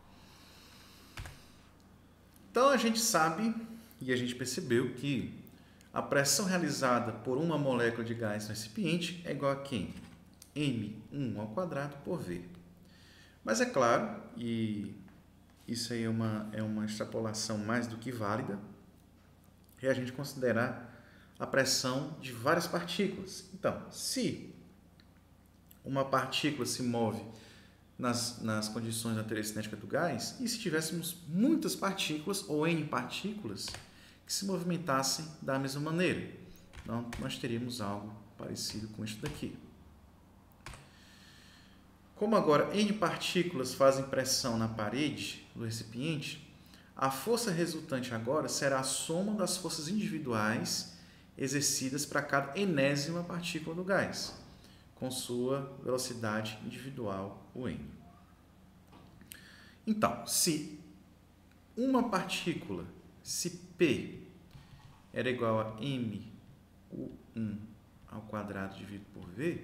Speaker 1: Então, a gente sabe e a gente percebeu que a pressão realizada por uma molécula de gás no recipiente é igual a quem? M um ao quadrado por V. Mas é claro, e isso aí é uma, é uma extrapolação mais do que válida, é a gente considerar a pressão de várias partículas. Então, se uma partícula se move nas, nas condições da teoria cinética do gás, e se tivéssemos muitas partículas, ou N partículas, que se movimentassem da mesma maneira. Então, nós teríamos algo parecido com isso daqui. Como agora N partículas fazem pressão na parede do recipiente, a força resultante agora será a soma das forças individuais exercidas para cada enésima partícula do gás, com sua velocidade individual, o n. Então, se uma partícula, se P era igual a M U um ao quadrado dividido por V,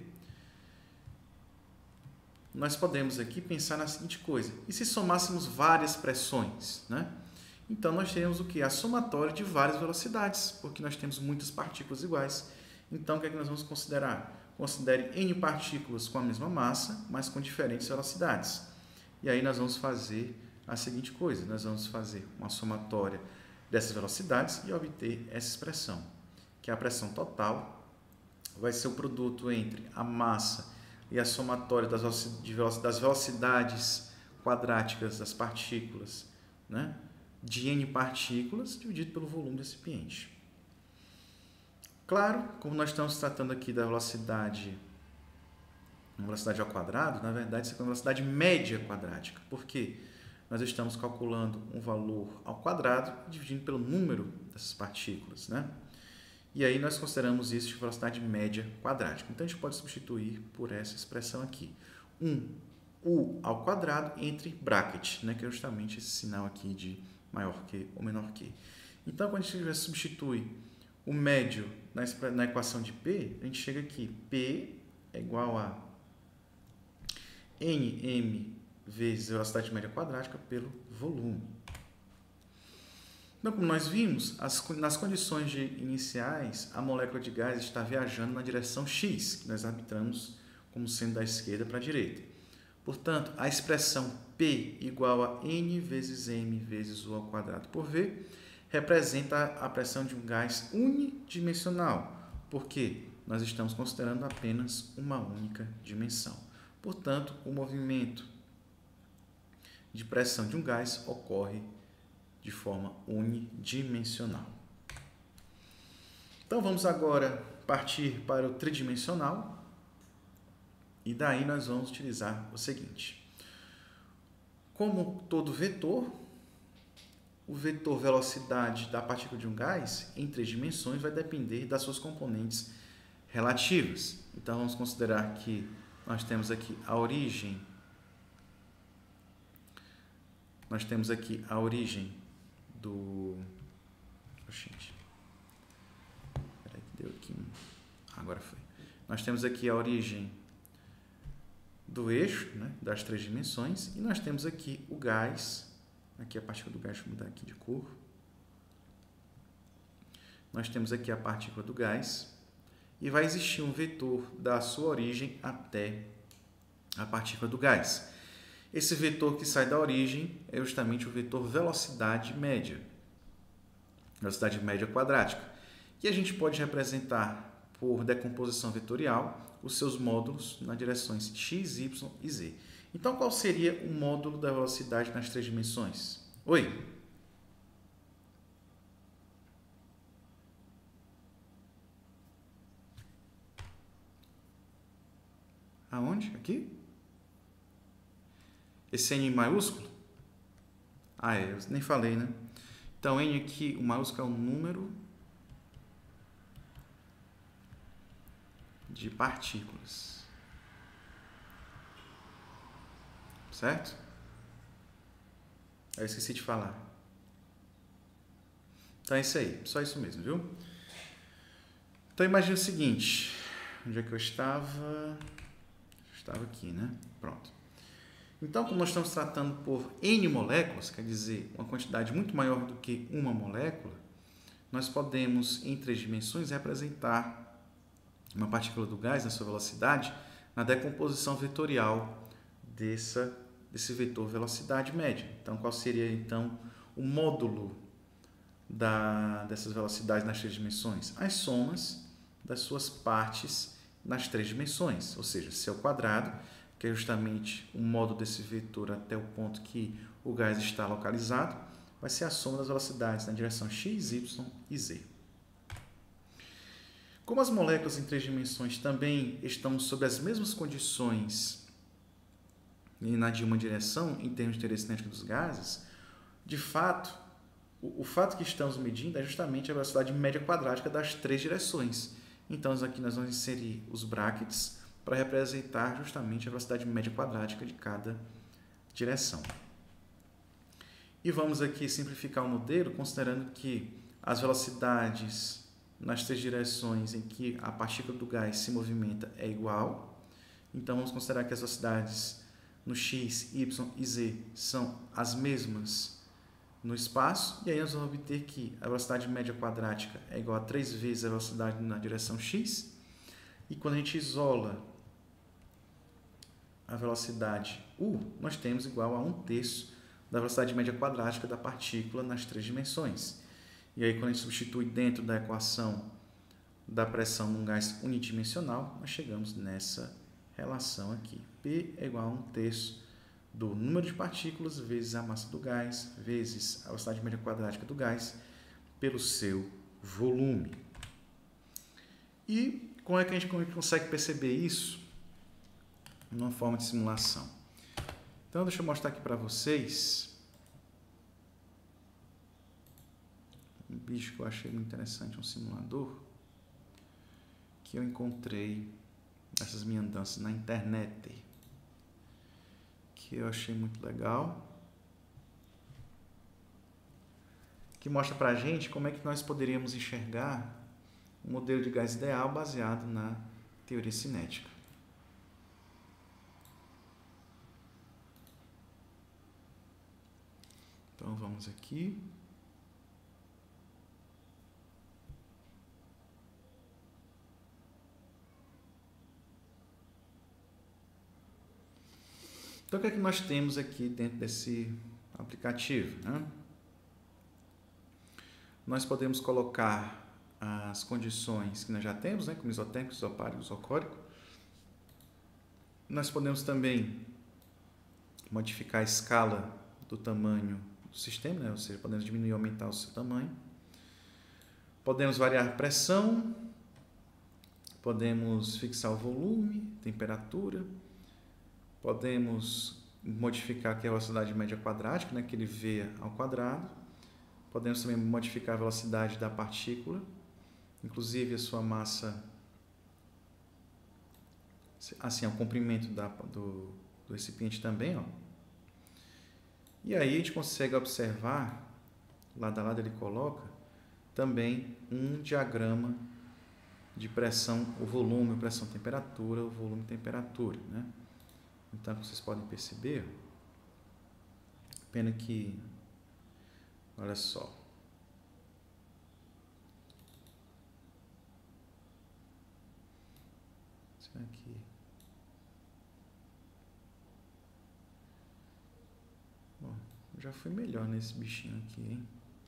Speaker 1: nós podemos aqui pensar na seguinte coisa: e se somássemos várias pressões, né? Então, nós teremos o que? A somatória de várias velocidades, porque nós temos muitas partículas iguais. Então, o que é que nós vamos considerar? Considere N partículas com a mesma massa, mas com diferentes velocidades. E aí nós vamos fazer a seguinte coisa: nós vamos fazer uma somatória dessas velocidades e obter essa expressão, que é a pressão total vai ser o produto entre a massa e a somatória das velocidades quadráticas das partículas, né? De N partículas dividido pelo volume do recipiente. Claro, como nós estamos tratando aqui da velocidade, velocidade ao quadrado, na verdade isso aqui é uma velocidade média quadrática. Por quê? Nós estamos calculando um valor ao quadrado dividindo pelo número dessas partículas, né? E aí nós consideramos isso de velocidade média quadrática. Então a gente pode substituir por essa expressão aqui. um U ao quadrado entre bracket, né? Que é justamente esse sinal aqui de maior que ou menor que. Então, quando a gente substitui o médio na, na equação de P, a gente chega aqui. P é igual a Nm vezes a velocidade média quadrática pelo volume. Então, como nós vimos, as, nas condições de iniciais, a molécula de gás está viajando na direção x, que nós arbitramos como sendo da esquerda para a direita. Portanto, a expressão P igual a N vezes M vezes U ao quadrado por V representa a pressão de um gás unidimensional, porque nós estamos considerando apenas uma única dimensão. Portanto, o movimento de pressão de um gás ocorre de forma unidimensional. Então, vamos agora partir para o tridimensional. E daí nós vamos utilizar o seguinte: Como todo vetor, o vetor velocidade da partícula de um gás em três dimensões vai depender das suas componentes relativas. Então, vamos considerar que nós temos aqui a origem, nós temos aqui a origem do... Gente, peraí que deu aqui um... Agora foi. Nós temos aqui a origem do eixo, né, das três dimensões, e nós temos aqui o gás, aqui a partícula do gás, deixa eu mudar aqui de cor. Nós temos aqui a partícula do gás, e vai existir um vetor da sua origem até a partícula do gás. Esse vetor que sai da origem é justamente o vetor velocidade média, velocidade média quadrática, que a gente pode representar por decomposição vetorial os seus módulos nas direções x, y e z. Então, qual seria o módulo da velocidade nas três dimensões? Oi? Aonde? Aqui? Esse N maiúsculo? Ah, é, eu nem falei, né? Então, N aqui, o maiúsculo é um número de partículas. Certo? Eu esqueci de falar. Então, é isso aí. Só isso mesmo, viu? Então, imagine o seguinte. Onde é que eu estava? Estava aqui, né? Pronto. Então, como nós estamos tratando por N moléculas, quer dizer, uma quantidade muito maior do que uma molécula, nós podemos, em três dimensões, representar uma partícula do gás na sua velocidade na decomposição vetorial dessa, desse vetor velocidade média. Então, qual seria, então, o módulo da, dessas velocidades nas três dimensões? As somas das suas partes nas três dimensões, ou seja, C ao quadrado, que é justamente o módulo desse vetor até o ponto que o gás está localizado, vai ser a soma das velocidades na direção x, y e z. Como as moléculas em três dimensões também estão sob as mesmas condições na de uma direção em termos de interesse cinético dos gases, de fato, o, o fato que estamos medindo é justamente a velocidade média quadrática das três direções. Então, aqui nós vamos inserir os brackets para representar justamente a velocidade média quadrática de cada direção. E vamos aqui simplificar o modelo, considerando que as velocidades nas três direções em que a partícula do gás se movimenta é igual. Então, vamos considerar que as velocidades no x, y e z são as mesmas no espaço, e aí nós vamos obter que a velocidade média quadrática é igual a três vezes a velocidade na direção x, e quando a gente isola a velocidade u, nós temos igual a um terço da velocidade média quadrática da partícula nas três dimensões. E aí, quando a gente substitui dentro da equação da pressão num gás unidimensional, nós chegamos nessa relação aqui. P é igual a um terço do número de partículas vezes a massa do gás, vezes a velocidade média quadrática do gás, pelo seu volume. E como é que a gente consegue perceber isso numa forma de simulação? Então, deixa eu mostrar aqui para vocês um bicho que eu achei muito interessante, um simulador, que eu encontrei nessas minhas andanças na internet, que eu achei muito legal, que mostra para a gente como é que nós poderíamos enxergar um modelo de gás ideal baseado na teoria cinética. Então, vamos aqui. Então, o que é que nós temos aqui dentro desse aplicativo, né? Nós podemos colocar as condições que nós já temos, né, como isotérmico, isopárico, isocórico. Nós podemos também modificar a escala do tamanho do sistema, né? Ou seja, podemos diminuir ou aumentar o seu tamanho. Podemos variar a pressão, podemos fixar o volume, temperatura, podemos modificar aqui a velocidade média quadrática, né, aquele V ao quadrado. Podemos também modificar a velocidade da partícula, inclusive a sua massa, assim, o comprimento da, do, do recipiente também, ó. E aí a gente consegue observar, lado a lado ele coloca, também um diagrama de pressão, o volume, pressão, temperatura, o volume, temperatura, né? Então, vocês podem perceber, pena que, olha só, será que, bom, já fui melhor nesse bichinho aqui, hein?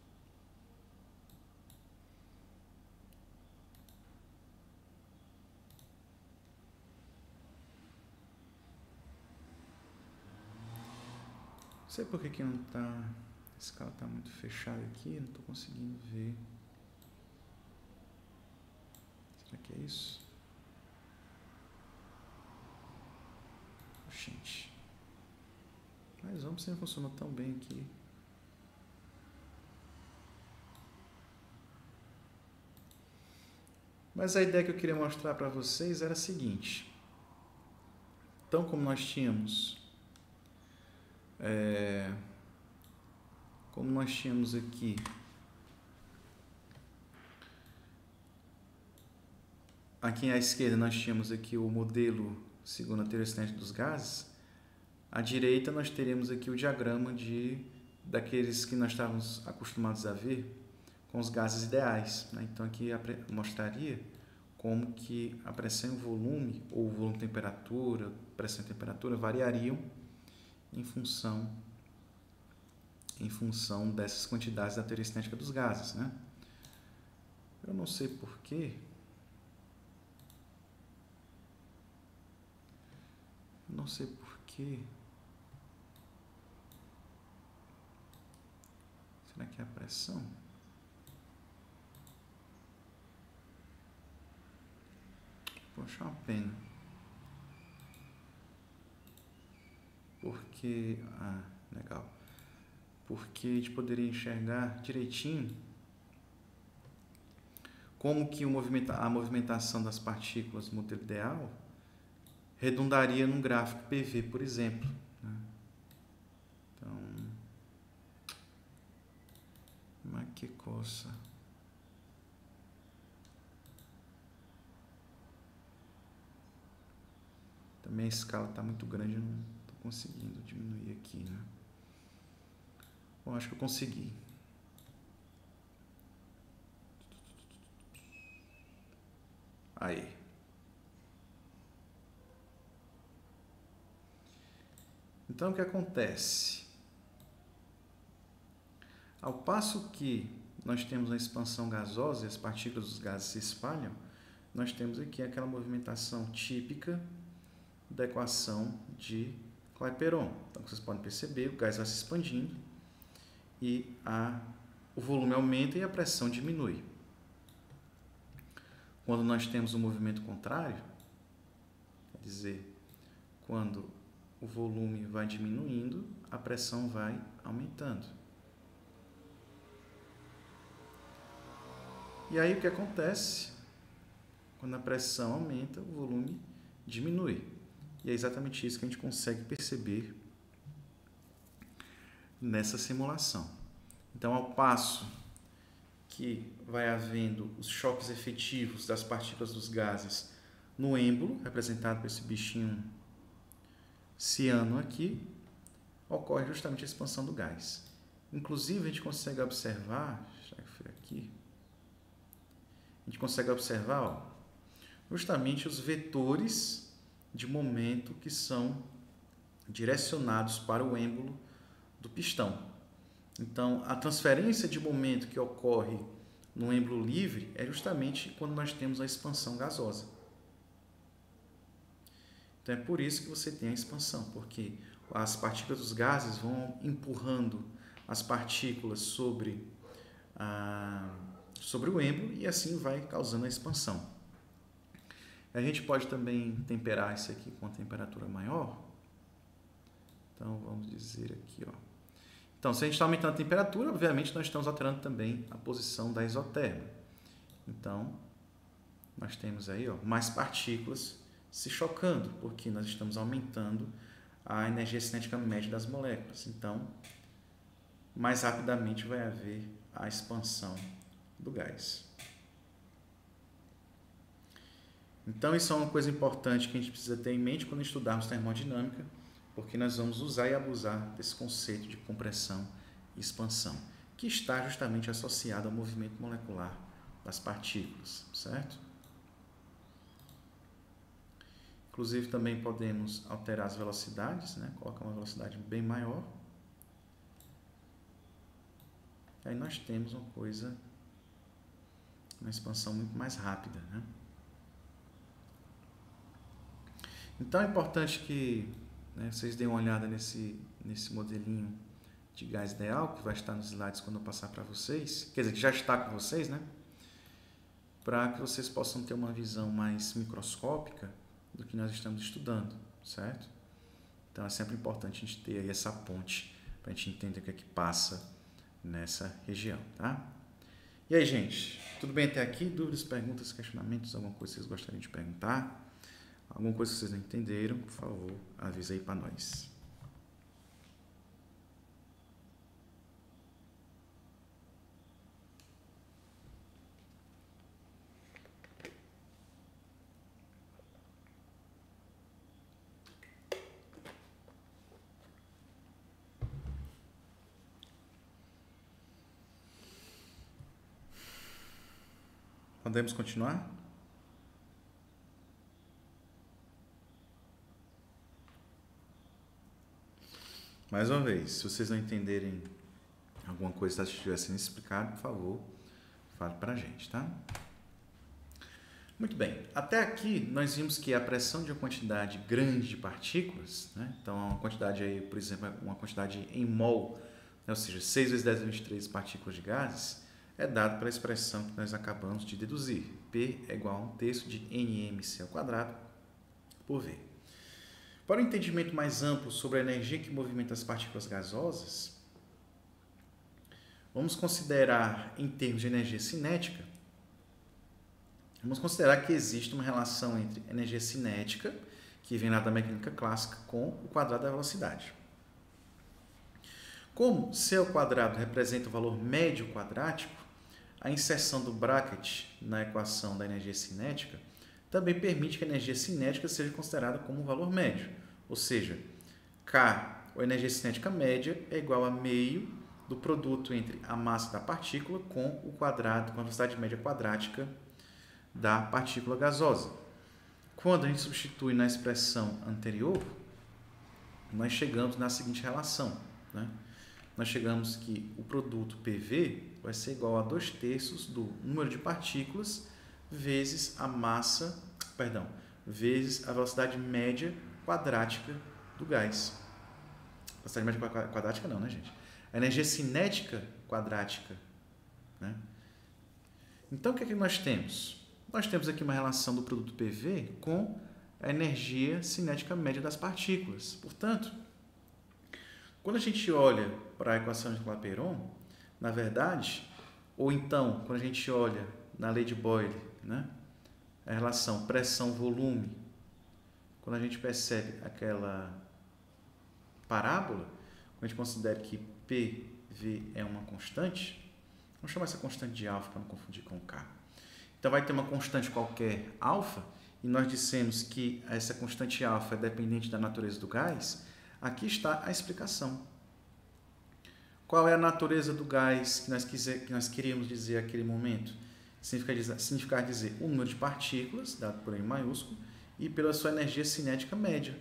Speaker 1: Não sei por que que não tá, a escala tá muito fechada aqui, não tô conseguindo ver. Será que é isso? Gente, mas vamos, sempre funcionou tão bem aqui. Mas a ideia que eu queria mostrar para vocês era a seguinte. Então, como nós tínhamos, é, como nós tínhamos aqui aqui à esquerda nós tínhamos aqui o modelo segundo a teoria cinética dos gases, à direita nós teremos aqui o diagrama de daqueles que nós estávamos acostumados a ver com os gases ideais, né? Então aqui mostraria como que a pressão e o volume, ou o volume e temperatura, pressão e temperatura variariam em função em função dessas quantidades da teoria cinética dos gases, né? Eu não sei porquê, não sei porquê, será que é a pressão? Poxa, uma pena, porque, ah, legal, porque a gente poderia enxergar direitinho como que o movimenta, a movimentação das partículas no modelo ideal redundaria num gráfico P V, por exemplo, né? Então, mas que coisa. Também a escala está muito grande, eu não estou conseguindo diminuir aqui, né? Bom, acho que eu consegui. Aí. Então, o que acontece? Ao passo que nós temos a expansão gasosa e as partículas dos gases se espalham, nós temos aqui aquela movimentação típica da equação de Clapeyron. Então, vocês podem perceber, o gás vai se expandindo e a, o volume aumenta e a pressão diminui. Quando nós temos o um movimento contrário, quer dizer, quando o volume vai diminuindo, a pressão vai aumentando. E aí o que acontece? Quando a pressão aumenta, o volume diminui. E é exatamente isso que a gente consegue perceber nessa simulação. Então, ao passo que vai havendo os choques efetivos das partículas dos gases no êmbolo, representado por esse bichinho ciano aqui, ocorre justamente a expansão do gás. Inclusive, a gente consegue observar, já que foi aqui, a gente consegue observar, ó, justamente os vetores de momento que são direcionados para o êmbolo do pistão. Então, a transferência de momento que ocorre no êmbolo livre é justamente quando nós temos a expansão gasosa. Então, é por isso que você tem a expansão, porque as partículas dos gases vão empurrando as partículas sobre, a, sobre o êmbolo e assim vai causando a expansão. A gente pode também temperar isso aqui com a temperatura maior. Então, vamos dizer aqui, ó. Então, se a gente está aumentando a temperatura, obviamente, nós estamos alterando também a posição da isoterma. Então, nós temos aí, ó, mais partículas se chocando, porque nós estamos aumentando a energia cinética média das moléculas. Então, mais rapidamente vai haver a expansão do gás. Então, isso é uma coisa importante que a gente precisa ter em mente quando estudarmos termodinâmica, porque nós vamos usar e abusar desse conceito de compressão e expansão, que está justamente associado ao movimento molecular das partículas, certo? Inclusive, também podemos alterar as velocidades, né? Colocar uma velocidade bem maior. Aí nós temos uma coisa, uma expansão muito mais rápida, né? Então é importante que, né, vocês deem uma olhada nesse, nesse modelinho de gás ideal, que vai estar nos slides quando eu passar para vocês, quer dizer, que já está com vocês, né? Para que vocês possam ter uma visão mais microscópica do que nós estamos estudando, certo? Então é sempre importante a gente ter aí essa ponte para a gente entender o que é que passa nessa região, tá? E aí, gente, tudo bem até aqui? Dúvidas, perguntas, questionamentos, alguma coisa que vocês gostariam de perguntar? Alguma coisa que vocês não entenderam, por favor, avisa aí para nós. Podemos continuar? Mais uma vez, se vocês não entenderem alguma coisa que estiver sendo explicado, por favor, fale para a gente, tá? Muito bem, até aqui nós vimos que a pressão de uma quantidade grande de partículas, né? Então uma quantidade aí, por exemplo, uma quantidade em mol, né? Ou seja, seis vezes dez a vinte e três partículas de gases, é dado pela expressão que nós acabamos de deduzir. P é igual a um terço de N M C ao quadrado por V. Para um entendimento mais amplo sobre a energia que movimenta as partículas gasosas, vamos considerar, em termos de energia cinética, vamos considerar que existe uma relação entre energia cinética, que vem lá da mecânica clássica, com o quadrado da velocidade. Como C ao quadrado representa o valor médio quadrático, a inserção do bracket na equação da energia cinética também permite que a energia cinética seja considerada como um valor médio, ou seja, K, ou energia cinética média, é igual a meio do produto entre a massa da partícula com o quadrado, com a velocidade média quadrática da partícula gasosa. Quando a gente substitui na expressão anterior, nós chegamos na seguinte relação, né? Nós chegamos que o produto P V vai ser igual a dois terços do número de partículas vezes a massa, perdão, vezes a velocidade média quadrática do gás. Velocidade média quadrática não, né, gente? A energia cinética quadrática, né? Então, o que é que nós temos? Nós temos aqui uma relação do produto P V com a energia cinética média das partículas. Portanto, quando a gente olha para a equação de Clapeyron, na verdade, ou então, quando a gente olha na lei de Boyle, né, a relação pressão-volume, quando a gente percebe aquela parábola, quando a gente considera que P V é uma constante, vamos chamar essa constante de alfa para não confundir com K. Então, vai ter uma constante qualquer, alfa, e nós dissemos que essa constante alfa é dependente da natureza do gás. Aqui está a explicação. Qual é a natureza do gás que nós, quiser, que nós queríamos dizer naquele momento? Significa dizer, significa dizer o número de partículas, dado por M maiúsculo, e pela sua energia cinética média.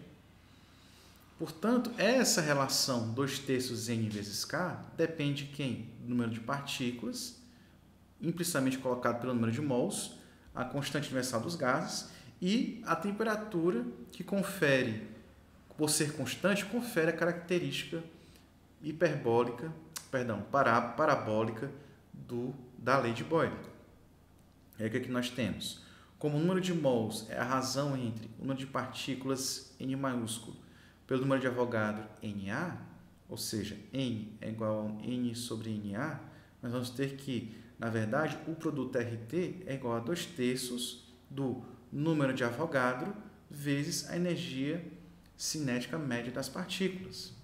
Speaker 1: Portanto, essa relação dois terços N vezes K depende de quem? Do número de partículas, implicitamente colocado pelo número de mols, a constante universal dos gases e a temperatura que confere, por ser constante, confere a característica hiperbólica, perdão, pará, parabólica do, da lei de Boyle. É o que nós temos. Como o número de mols é a razão entre o número de partículas N maiúsculo pelo número de Avogadro Na, ou seja, N é igual a N sobre Na, nós vamos ter que, na verdade, o produto R T é igual a dois terços do número de Avogadro vezes a energia cinética média das partículas.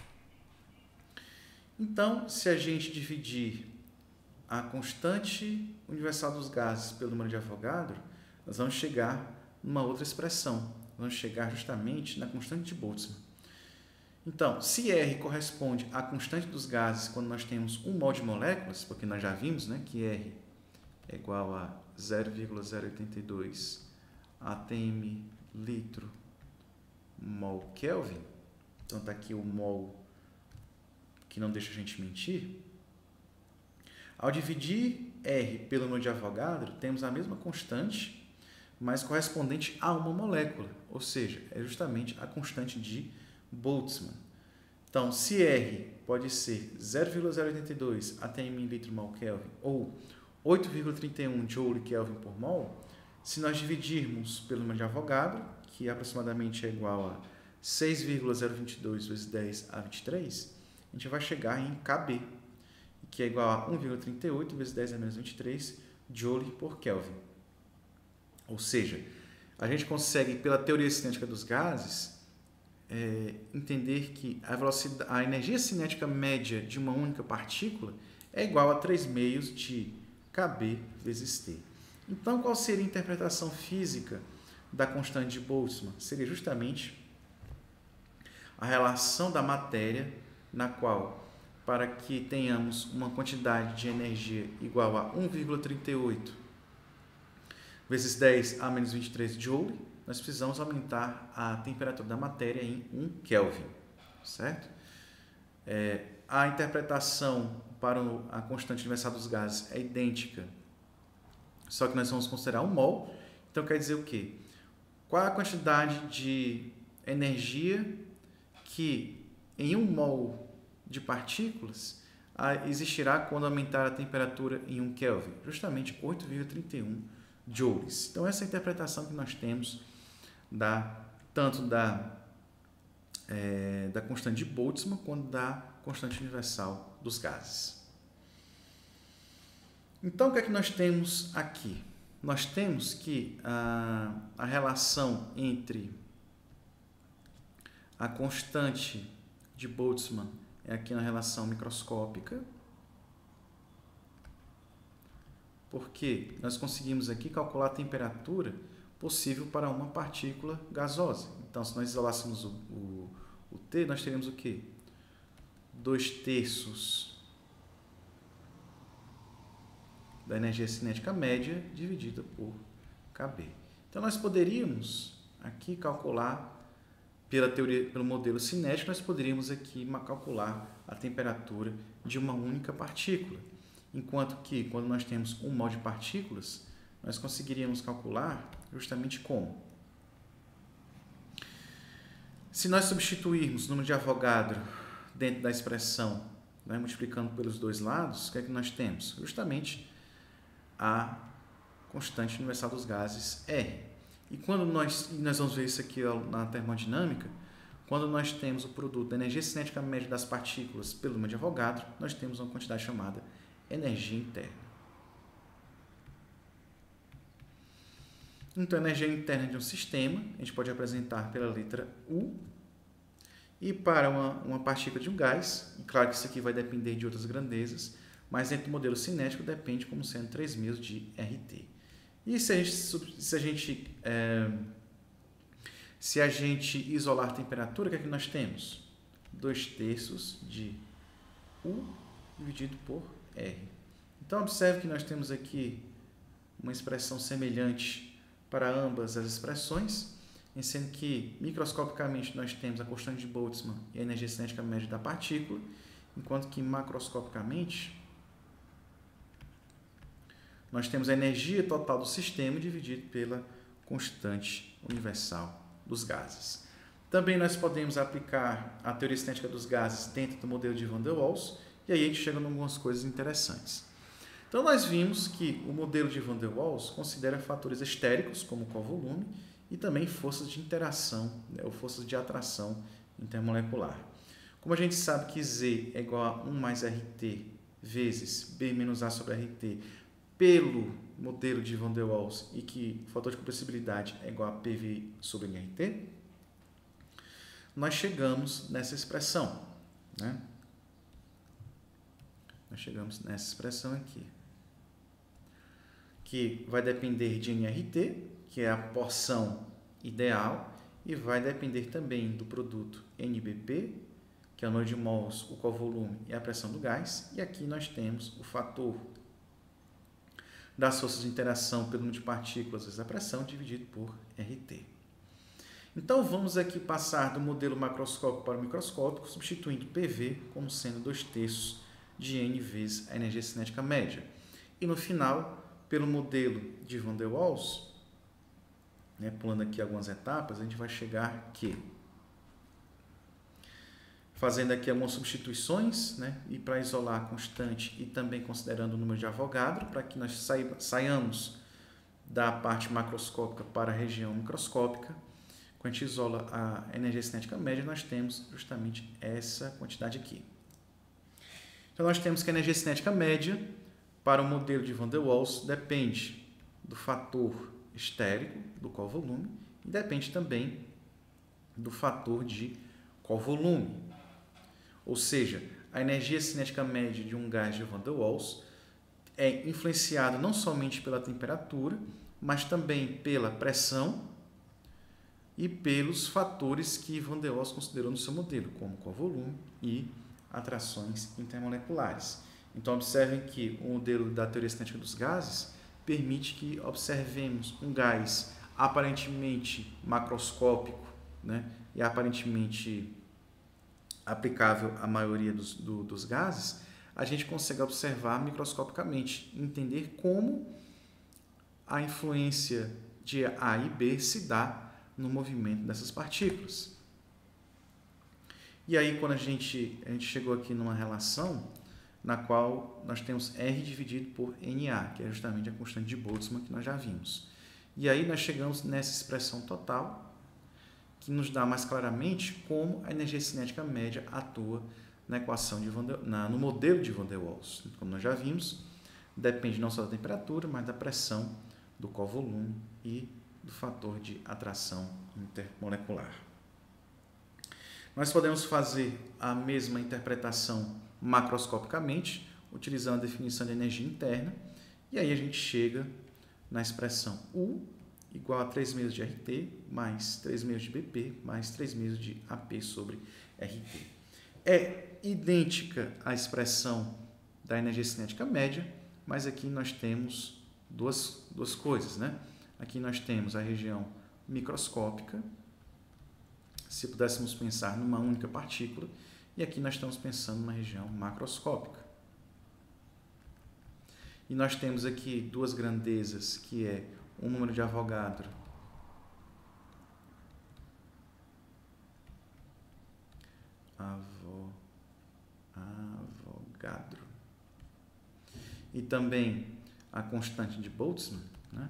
Speaker 1: Então, se a gente dividir a constante universal dos gases pelo número de Avogadro, nós vamos chegar numa outra expressão. Vamos chegar justamente na constante de Boltzmann. Então, se R corresponde à constante dos gases quando nós temos um mol de moléculas, porque nós já vimos, né, que R é igual a zero vírgula zero oito dois atm litro mol Kelvin. Então, está aqui o mol que não deixa a gente mentir. Ao dividir R pelo número de Avogadro, temos a mesma constante, mas correspondente a uma molécula, ou seja, é justamente a constante de Boltzmann. Então, se R pode ser zero vírgula zero oito dois atm litro mol Kelvin ou oito vírgula trinta e um joule Kelvin por mol, se nós dividirmos pelo número de Avogadro, que aproximadamente é igual a seis vírgula zero vinte e dois vezes dez a vinte e três, a gente vai chegar em Kb, que é igual a um vírgula trinta e oito vezes dez a menos vinte e três joule por Kelvin. Ou seja, a gente consegue, pela teoria cinética dos gases, é, entender que a, velocidade, a energia cinética média de uma única partícula é igual a três meios de Kb vezes T. Então, qual seria a interpretação física da constante de Boltzmann? Seria justamente a relação da matéria na qual, para que tenhamos uma quantidade de energia igual a um vírgula trinta e oito vezes dez a menos vinte e três joule, nós precisamos aumentar a temperatura da matéria em um Kelvin, certo? É, a interpretação para a constante universal dos gases é idêntica, só que nós vamos considerar um mol. Então, quer dizer o quê? Qual a quantidade de energia que em um mol de partículas existirá quando aumentar a temperatura em um Kelvin? Justamente oito vírgula trinta e um joules. Então, essa é a interpretação que nós temos da, tanto da, é, da constante de Boltzmann quanto da constante universal dos gases. Então, o que é que nós temos aqui? Nós temos que a, a relação entre a constante de Boltzmann é aqui na relação microscópica, porque nós conseguimos aqui calcular a temperatura possível para uma partícula gasosa. Então, se nós isolássemos o, o, o T, nós teríamos o quê? dois terços da energia cinética média dividida por Kb. Então, nós poderíamos aqui calcular, pela teoria, pelo modelo cinético, nós poderíamos aqui calcular a temperatura de uma única partícula. Enquanto que, quando nós temos um mol de partículas, nós conseguiríamos calcular justamente como? Se nós substituirmos o número de Avogadro dentro da expressão, né, multiplicando pelos dois lados, o que é que nós temos? Justamente a constante universal dos gases R. E quando nós, e nós vamos ver isso aqui na termodinâmica, quando nós temos o produto da energia cinética média das partículas pelo número de Avogadro, nós temos uma quantidade chamada energia interna. Então, a energia interna de um sistema, a gente pode apresentar pela letra U. E para uma, uma partícula de um gás, e claro que isso aqui vai depender de outras grandezas, mas dentro do modelo cinético depende como sendo três meios de R T. E se a gente, se a gente, é, se a gente isolar a temperatura, o que é que nós temos? dois terços de U dividido por R. Então, observe que nós temos aqui uma expressão semelhante para ambas as expressões, sendo que microscopicamente nós temos a constante de Boltzmann e a energia cinética média da partícula, enquanto que macroscopicamente nós temos a energia total do sistema dividido pela constante universal dos gases. Também nós podemos aplicar a teoria cinética dos gases dentro do modelo de Van der Waals, e aí a gente chega em algumas coisas interessantes. Então, nós vimos que o modelo de Van der Waals considera fatores estéricos, como o covolume, e também forças de interação, né, ou forças de atração intermolecular. Como a gente sabe que Z é igual a um mais R T vezes B menos A sobre R T pelo modelo de van der Waals e que o fator de compressibilidade é igual a P V sobre N R T, nós chegamos nessa expressão, né? Nós chegamos nessa expressão aqui, que vai depender de N R T, que é a porção ideal, e vai depender também do produto N B P, que é o número de mols, o covolume e a pressão do gás. E aqui nós temos o fator das forças de interação pelo número de partículas vezes a pressão dividido por R T. Então vamos aqui passar do modelo macroscópico para o microscópico, substituindo P V como sendo dois terços de N vezes a energia cinética média. E no final, pelo modelo de van der Waals, né, pulando aqui algumas etapas, a gente vai chegar que, fazendo aqui algumas substituições, né, e para isolar a constante e também considerando o número de Avogadro, para que nós saiamos da parte macroscópica para a região microscópica. Quando a gente isola a energia cinética média, nós temos justamente essa quantidade aqui. Então, nós temos que a energia cinética média para o modelo de van der Waals depende do fator estérico, do covolume, e depende também do fator de covolume. Ou seja, a energia cinética média de um gás de van der Waals é influenciada não somente pela temperatura, mas também pela pressão e pelos fatores que van der Waals considerou no seu modelo, como covolume e atrações intermoleculares. Então, observem que o modelo da teoria cinética dos gases permite que observemos um gás aparentemente macroscópico, né, e aparentemente aplicável à maioria dos, do, dos gases, a gente consegue observar microscopicamente, entender como a influência de A e B se dá no movimento dessas partículas. E aí, quando a gente, a gente chegou aqui numa relação na qual nós temos R dividido por N A, que é justamente a constante de Boltzmann que nós já vimos. E aí nós chegamos nessa expressão total, que nos dá mais claramente como a energia cinética média atua na equação de Van der, na, no modelo de van der Waals. Como nós já vimos, depende não só da temperatura, mas da pressão, do covolume e do fator de atração intermolecular. Nós podemos fazer a mesma interpretação macroscopicamente, utilizando a definição de energia interna, e aí a gente chega na expressão U igual a três meios de R T mais três meios de B P mais três meios de A P sobre R T. É idêntica à expressão da energia cinética média, mas aqui nós temos duas, duas coisas, né? Aqui nós temos a região microscópica, se pudéssemos pensar numa única partícula, e aqui nós estamos pensando numa região macroscópica. E nós temos aqui duas grandezas, que é o número de Avogadro Avo, Avogadro e também a constante de Boltzmann, né?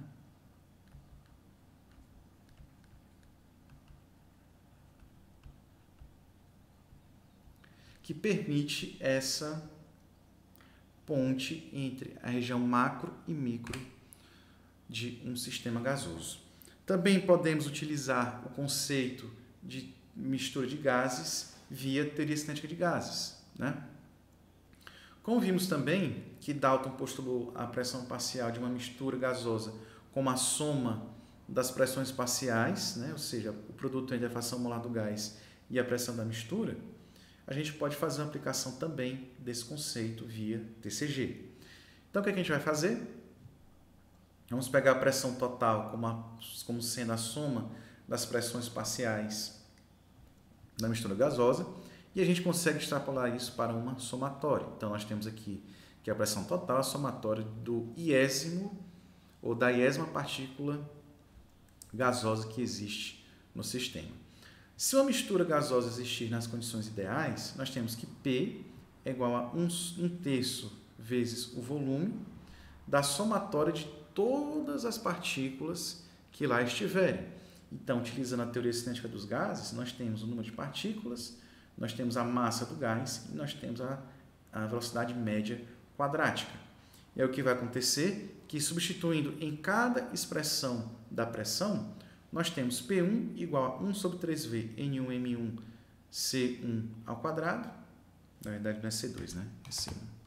Speaker 1: Que permite essa ponte entre a região macro e micro de um sistema gasoso. Também podemos utilizar o conceito de mistura de gases via teoria cinética de gases, né? Como vimos também que Dalton postulou a pressão parcial de uma mistura gasosa como a soma das pressões parciais, né? Ou seja, o produto entre a fração molar do gás e a pressão da mistura, a gente pode fazer uma aplicação também desse conceito via T C G. Então, o que a gente vai fazer? Vamos pegar a pressão total como, a, como sendo a soma das pressões parciais da mistura gasosa e a gente consegue extrapolar isso para uma somatória. Então, nós temos aqui que a pressão total é a somatória do iésimo ou da iésima partícula gasosa que existe no sistema. Se uma mistura gasosa existir nas condições ideais, nós temos que P é igual a um, um terço vezes o volume da somatória de todas as partículas que lá estiverem. Então, utilizando a teoria cinética dos gases, nós temos o número de partículas, nós temos a massa do gás e nós temos a, a velocidade média quadrática. E aí o que vai acontecer? Que substituindo em cada expressão da pressão, nós temos P um igual a um sobre três V N um M um C um ao quadrado. Na verdade não é C dois, né? É C um.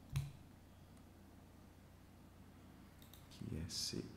Speaker 1: Que é C um.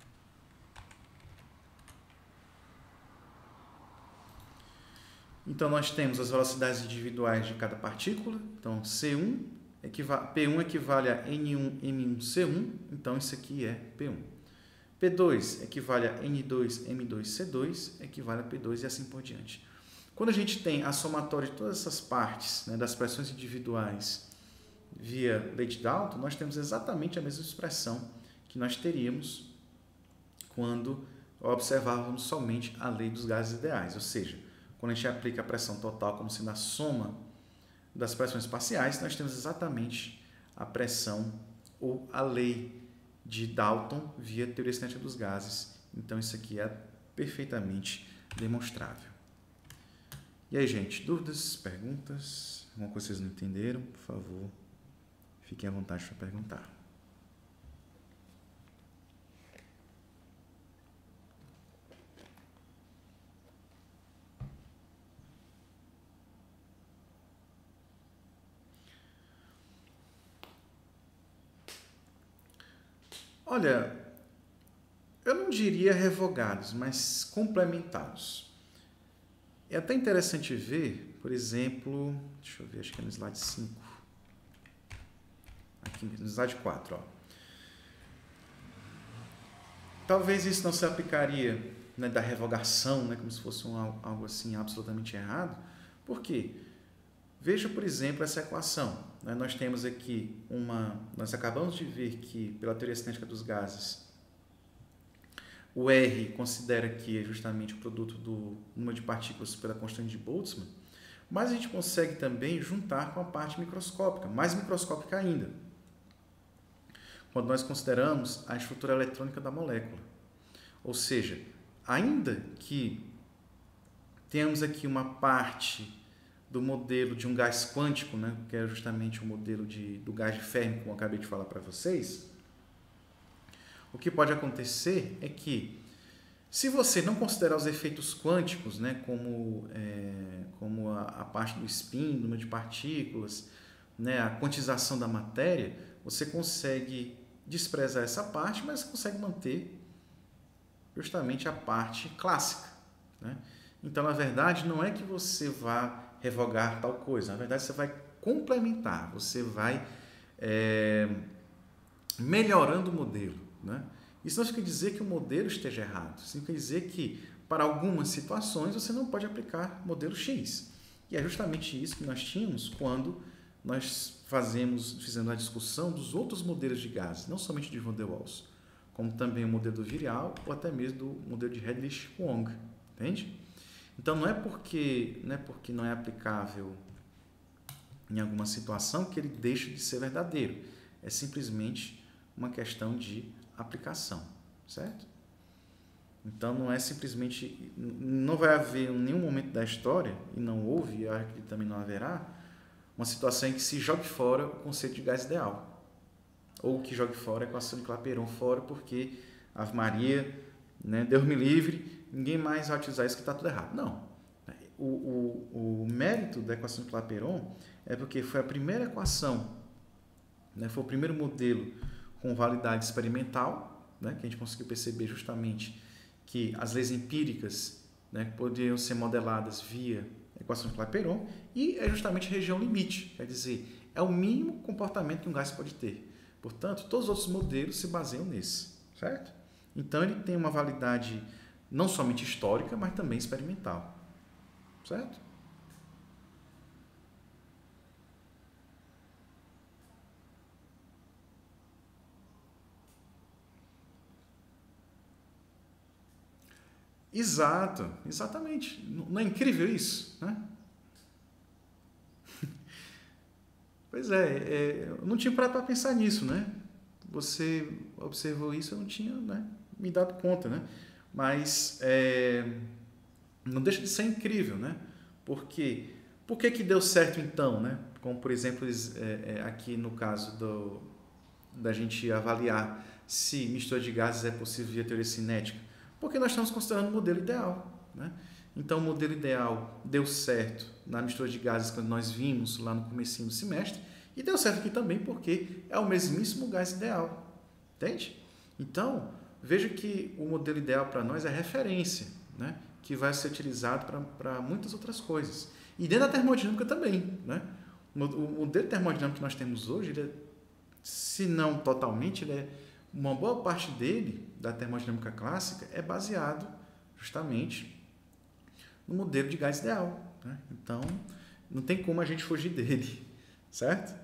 Speaker 1: Então, nós temos as velocidades individuais de cada partícula. Então, C um, P um equivale a N um M um C um. Então, isso aqui é P um. P dois equivale a N dois M dois C dois, equivale a P dois e assim por diante. Quando a gente tem a somatória de todas essas partes, né, das pressões individuais via lei de Dalton, nós temos exatamente a mesma expressão que nós teríamos quando observávamos somente a lei dos gases ideais, ou seja, quando a gente aplica a pressão total como sendo a soma das pressões parciais, nós temos exatamente a pressão ou a lei de Dalton via teoria cinética dos gases. Então, isso aqui é perfeitamente demonstrável. E aí, gente, dúvidas, perguntas? Alguma coisa que vocês não entenderam? Por favor, fiquem à vontade para perguntar. Olha, eu não diria revogados, mas complementados. É até interessante ver, por exemplo, deixa eu ver, acho que é no slide cinco. Aqui no slide quatro, ó. Talvez isso não se aplicaria, né, da revogação, né, como se fosse um, algo assim absolutamente errado. Por quê? Veja, por exemplo, essa equação. Né? Nós temos aqui uma... Nós acabamos de ver que, pela teoria cinética dos gases, o R considera que é justamente o produto do número de partículas pela constante de Boltzmann, mas a gente consegue também juntar com a parte microscópica, mais microscópica ainda, quando nós consideramos a estrutura eletrônica da molécula. Ou seja, ainda que tenhamos aqui uma parte do modelo de um gás quântico, né, que é justamente o modelo de, do gás de Fermi, como eu acabei de falar para vocês, o que pode acontecer é que, se você não considerar os efeitos quânticos, né, como, é, como a, a parte do spin, número de partículas, né, a quantização da matéria, você consegue desprezar essa parte, mas consegue manter justamente a parte clássica. Né? Então, na verdade, não é que você vá revogar tal coisa, na verdade, você vai complementar, você vai é, melhorando o modelo. Né? Isso não significa dizer que o modelo esteja errado, significa dizer que, para algumas situações, você não pode aplicar modelo X. E é justamente isso que nós tínhamos quando nós fazemos, fizemos a discussão dos outros modelos de gases, não somente de Van der Waals, como também o modelo do Virial ou até mesmo do modelo de Redlich-Kwong, entende? Então, não é porque não é, porque não é aplicável em alguma situação que ele deixa de ser verdadeiro, é simplesmente uma questão de aplicação, certo? Então, não é simplesmente, não vai haver em nenhum momento da história, e não houve, e eu acho que também não haverá, uma situação em que se jogue fora o conceito de gás ideal, ou que jogue fora a equação de Clapeyron fora, porque Ave Maria, né, Deus me livre, ninguém mais vai utilizar isso que está tudo errado. Não. O, o, o mérito da equação de Clapeyron é porque foi a primeira equação, né, foi o primeiro modelo com validade experimental, né, que a gente conseguiu perceber justamente que as leis empíricas, né, poderiam ser modeladas via equação de Clapeyron, e é justamente a região limite, quer dizer, é o mínimo comportamento que um gás pode ter. Portanto, todos os outros modelos se baseiam nesse, certo? Então, ele tem uma validade não somente histórica, mas também experimental, certo? Exato, exatamente. Não é incrível isso, né? Pois é, é, eu não tinha parado para pensar nisso, né? Você observou isso, eu não tinha, né, me dado conta, né? mas é, não deixa de ser incrível, né? Porque, por que que deu certo então, né? Como, por exemplo, é, é, aqui no caso do, da gente avaliar se mistura de gases é possível via teoria cinética, porque nós estamos considerando o modelo ideal, né? Então, o modelo ideal deu certo na mistura de gases quando nós vimos lá no comecinho do semestre, e deu certo aqui também porque é o mesmíssimo gás ideal, entende? Então, veja que o modelo ideal para nós é referência, né? Que vai ser utilizado para muitas outras coisas. E dentro da termodinâmica também, né? O modelo termodinâmico que nós temos hoje, ele é, se não totalmente, ele é, uma boa parte dele, da termodinâmica clássica, é baseado justamente no modelo de gás ideal, né? Então, não tem como a gente fugir dele, certo?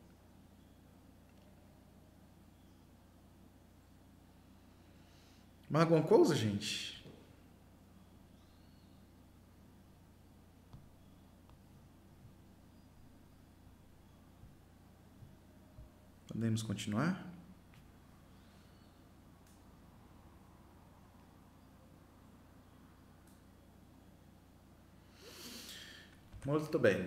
Speaker 1: Mais alguma coisa, gente? Podemos continuar? Muito bem.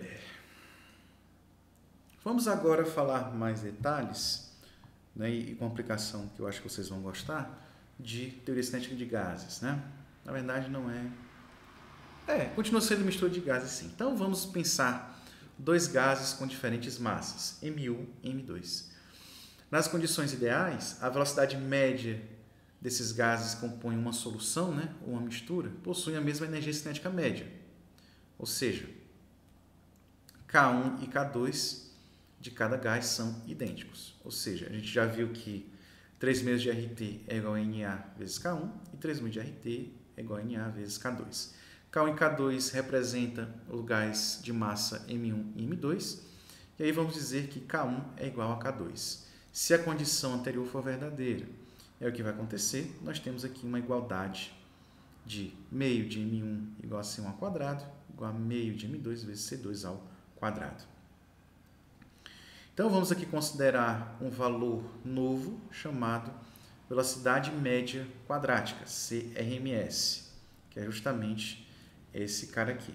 Speaker 1: Vamos agora falar mais detalhes, né, e com aplicação que eu acho que vocês vão gostar, de teoria cinética de gases, né? Na verdade, não é... É, continua sendo mistura de gases, sim. Então, vamos pensar dois gases com diferentes massas, M um e M dois. Nas condições ideais, a velocidade média desses gases que compõem uma solução, né, ou uma mistura, possuem a mesma energia cinética média. Ou seja, K um e K dois de cada gás são idênticos. Ou seja, a gente já viu que três meios de R T é igual a N A vezes K um e três meios de R T é igual a N A vezes K dois. K um e K dois representam o gás de massa M um e M dois, e aí vamos dizer que K um é igual a K dois. Se a condição anterior for verdadeira, é o que vai acontecer. Nós temos aqui uma igualdade de meio de M um igual a C um ao quadrado, igual a meio de M dois vezes C dois ao quadrado. Então, vamos aqui considerar um valor novo chamado velocidade média quadrática, C R M S, que é justamente esse cara aqui,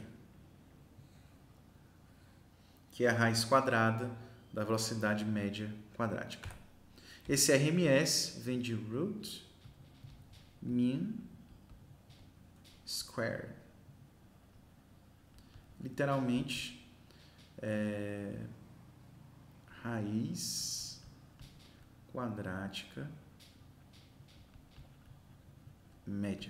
Speaker 1: que é a raiz quadrada da velocidade média quadrática. Esse R M S vem de root mean square. Literalmente, é, raiz quadrática média.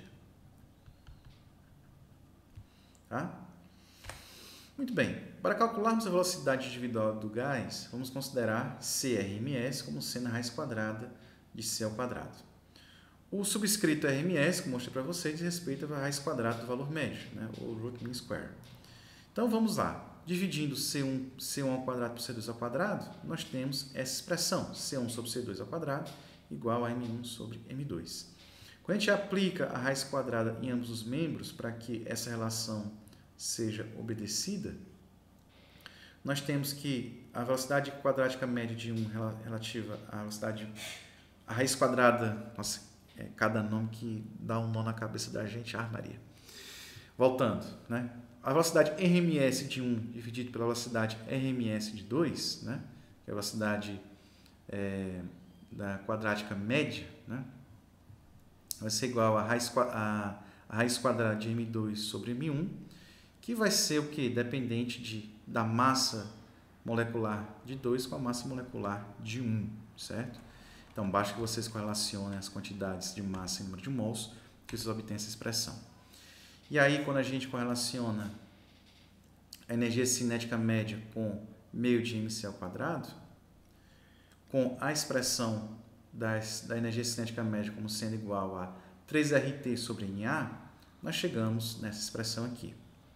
Speaker 1: Tá? Muito bem. Para calcularmos a velocidade individual do gás, vamos considerar C R M S como sendo a raiz quadrada de C ao quadrado. O subscrito R M S, que eu mostrei para vocês, diz respeito à raiz quadrada do valor médio, né? O root mean square. Então, vamos lá. Dividindo C um, C um ao quadrado por C dois ao quadrado, nós temos essa expressão, C um sobre C dois ao quadrado, igual a M um sobre M dois. Quando a gente aplica a raiz quadrada em ambos os membros, para que essa relação seja obedecida, nós temos que a velocidade quadrática média de um relativa à velocidade, a raiz quadrada, nossa, é cada nome que dá um nó na cabeça da gente, ah, Maria. Voltando, né? A velocidade R M S de um dividido pela velocidade R M S de dois, né? Que é a velocidade é, da quadrática média, né? Vai ser igual a raiz, a, a raiz quadrada de M dois sobre M um, que vai ser o que? Dependente de, da massa molecular de dois com a massa molecular de um, certo? Então, basta que vocês correlacionem as quantidades de massa e número de mols, que vocês obtêm essa expressão. E aí, quando a gente correlaciona a energia cinética média com meio de mc ao quadrado, com a expressão das, da energia cinética média como sendo igual a três R T sobre N A, nós chegamos nessa expressão aqui.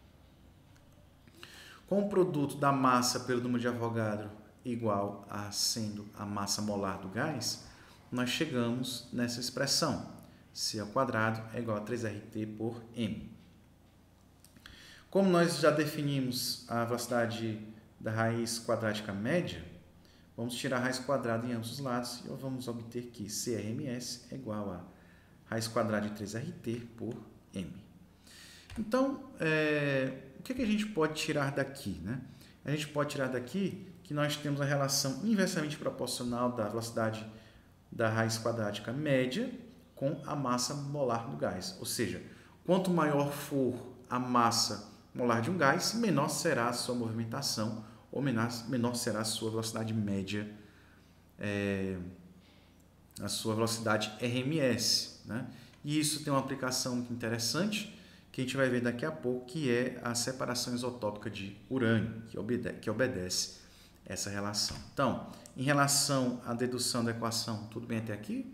Speaker 1: Com o produto da massa pelo número de Avogadro igual a sendo a massa molar do gás, nós chegamos nessa expressão. C ao quadrado é igual a três R T por M. Como nós já definimos a velocidade da raiz quadrática média, vamos tirar a raiz quadrada em ambos os lados e vamos obter que C R M S é igual a raiz quadrada de três R T por M. Então, é, o que, que a gente pode tirar daqui, né? A gente pode tirar daqui que nós temos a relação inversamente proporcional da velocidade da raiz quadrática média com a massa molar do gás. Ou seja, quanto maior for a massa molar de um gás, menor será a sua movimentação ou menor, menor será a sua velocidade média, é, a sua velocidade R M S, né? E isso tem uma aplicação muito interessante que a gente vai ver daqui a pouco, que é a separação isotópica de urânio, que obedece, que obedece essa relação. Então, em relação à dedução da equação, tudo bem até aqui?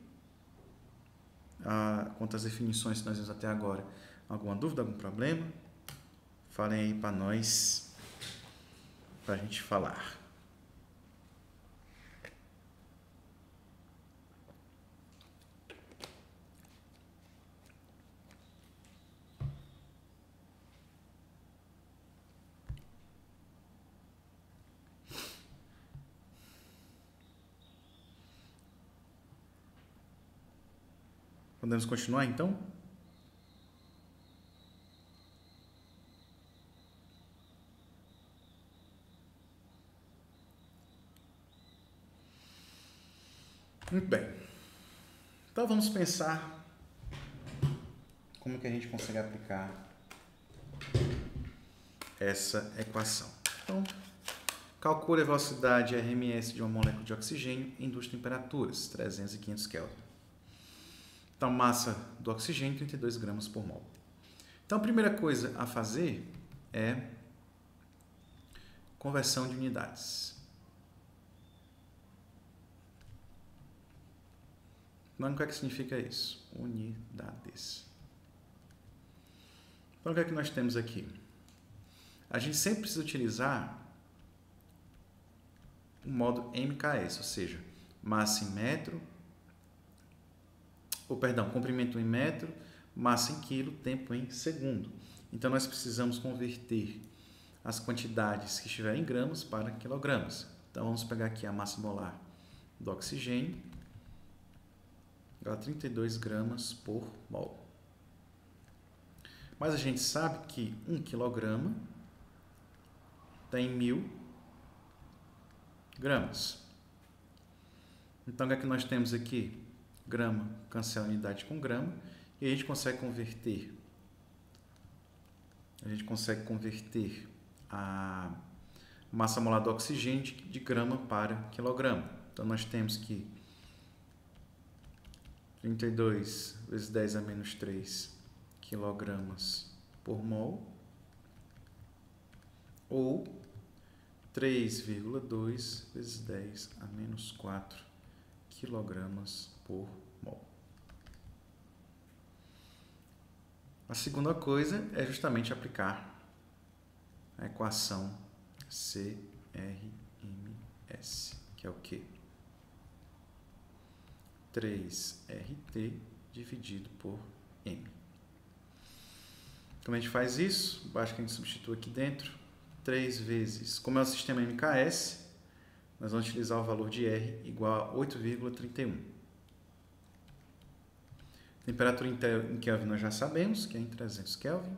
Speaker 1: Ah, quanto às definições que nós vimos até agora, alguma dúvida, algum problema? Falem aí para nós, para a gente falar. Podemos continuar, então? Muito bem. Então, vamos pensar como que a gente consegue aplicar essa equação. Então, calcule a velocidade R M S de uma molécula de oxigênio em duas temperaturas, trezentos e quinhentos Kelvin. Então, massa do oxigênio, trinta e dois gramas por mol. Então, a primeira coisa a fazer é conversão de unidades. Então, o que é que significa isso? Unidades. Então, o que é que nós temos aqui? A gente sempre precisa utilizar o modo M K S, ou seja, massa em metro, ou perdão, comprimento em metro, massa em quilo, tempo em segundo. Então, nós precisamos converter as quantidades que estiverem em gramas para quilogramas. Então, vamos pegar aqui a massa molar do oxigênio, ela é trinta e dois gramas por mol. Mas a gente sabe que um quilograma tem mil gramas. Então, o que é que nós temos aqui? Grama cancela unidade com grama e a gente consegue converter a gente consegue converter a massa molar do oxigênio de grama para quilograma. Então, nós temos que trinta e dois vezes dez a menos três quilogramas por mol, ou três vírgula dois vezes dez a menos quatro quilogramas por mol. A segunda coisa é justamente aplicar a equação C R M S, que é o quê? três R T dividido por M. Como a gente faz isso? Basta que a gente substitua aqui dentro. três vezes, como é o sistema M K S, nós vamos utilizar o valor de R igual a oito vírgula trinta e um. Temperatura em Kelvin nós já sabemos, que é em trezentos Kelvin.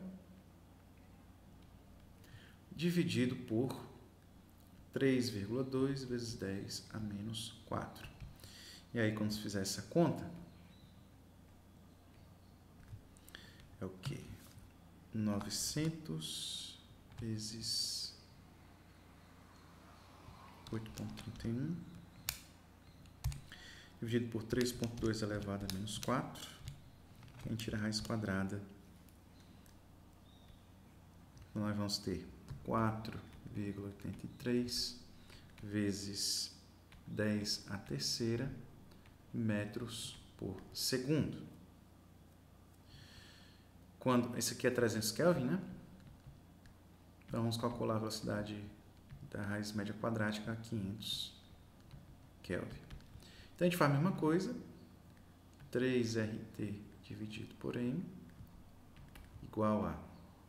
Speaker 1: Dividido por três vírgula dois vezes dez a menos quatro. E aí, quando se fizer essa conta, é o quê? novecentos vezes oito vírgula trinta e um dividido por três vírgula dois elevado a menos quatro. A gente tira a raiz quadrada. Então, nós vamos ter quatro vírgula oitenta e três vezes dez à terceira metros por segundo. Quando esse aqui é trezentos Kelvin, né? Então, vamos calcular a velocidade da raiz média quadrática a quinhentos Kelvin. Então, a gente faz a mesma coisa. três R T dividido por M igual a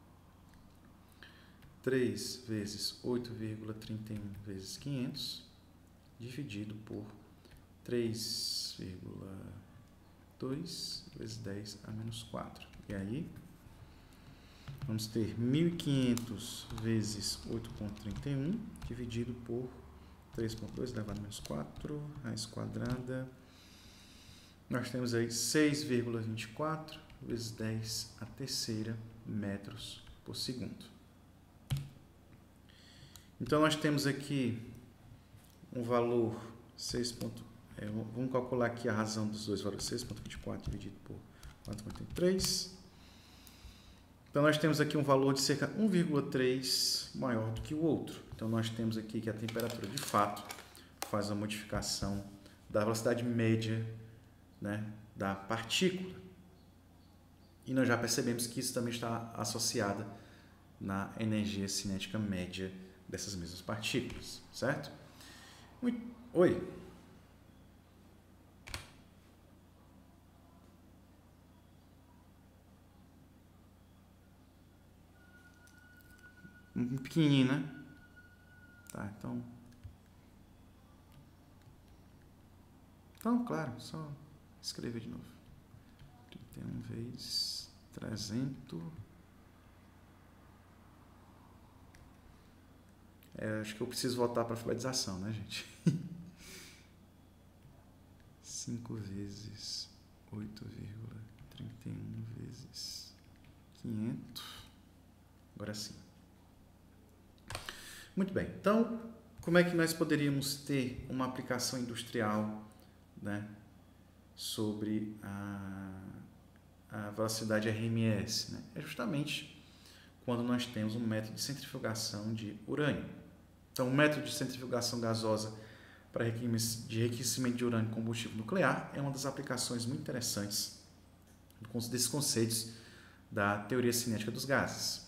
Speaker 1: três vezes oito vírgula trinta e um vezes quinhentos dividido por três vírgula dois vezes dez a menos quatro. E aí, vamos ter mil e quinhentos vezes oito vírgula trinta e um dividido por três vírgula dois elevado a menos quatro, raiz quadrada. Nós temos aí seis vírgula vinte e quatro vezes dez a terceira metros por segundo. Então, nós temos aqui um valor seis. É, vamos calcular aqui a razão dos dois valores, seis vírgula vinte e quatro dividido por quatro vírgula oitenta e três. Então, nós temos aqui um valor de cerca de um vírgula três maior do que o outro. Então, nós temos aqui que a temperatura, de fato, faz a modificação da velocidade média, né, da partícula. E nós já percebemos que isso também está associado na energia cinética média dessas mesmas partículas, certo? Muito... Oi? Um pequenininho, né? Tá, então... Então, claro, só escrever de novo. trinta e um vezes trezentos. É, acho que eu preciso voltar para a alfabetização, né, gente? cinco vezes oito vírgula trinta e um vezes quinhentos. Agora sim. Muito bem. Então, como é que nós poderíamos ter uma aplicação industrial, né, sobre a, a velocidade R M S? Né? É justamente quando nós temos um método de centrifugação de urânio. Então, o método de centrifugação gasosa para de enriquecimento de urânio em combustível nuclear é uma das aplicações muito interessantes desses conceitos da teoria cinética dos gases.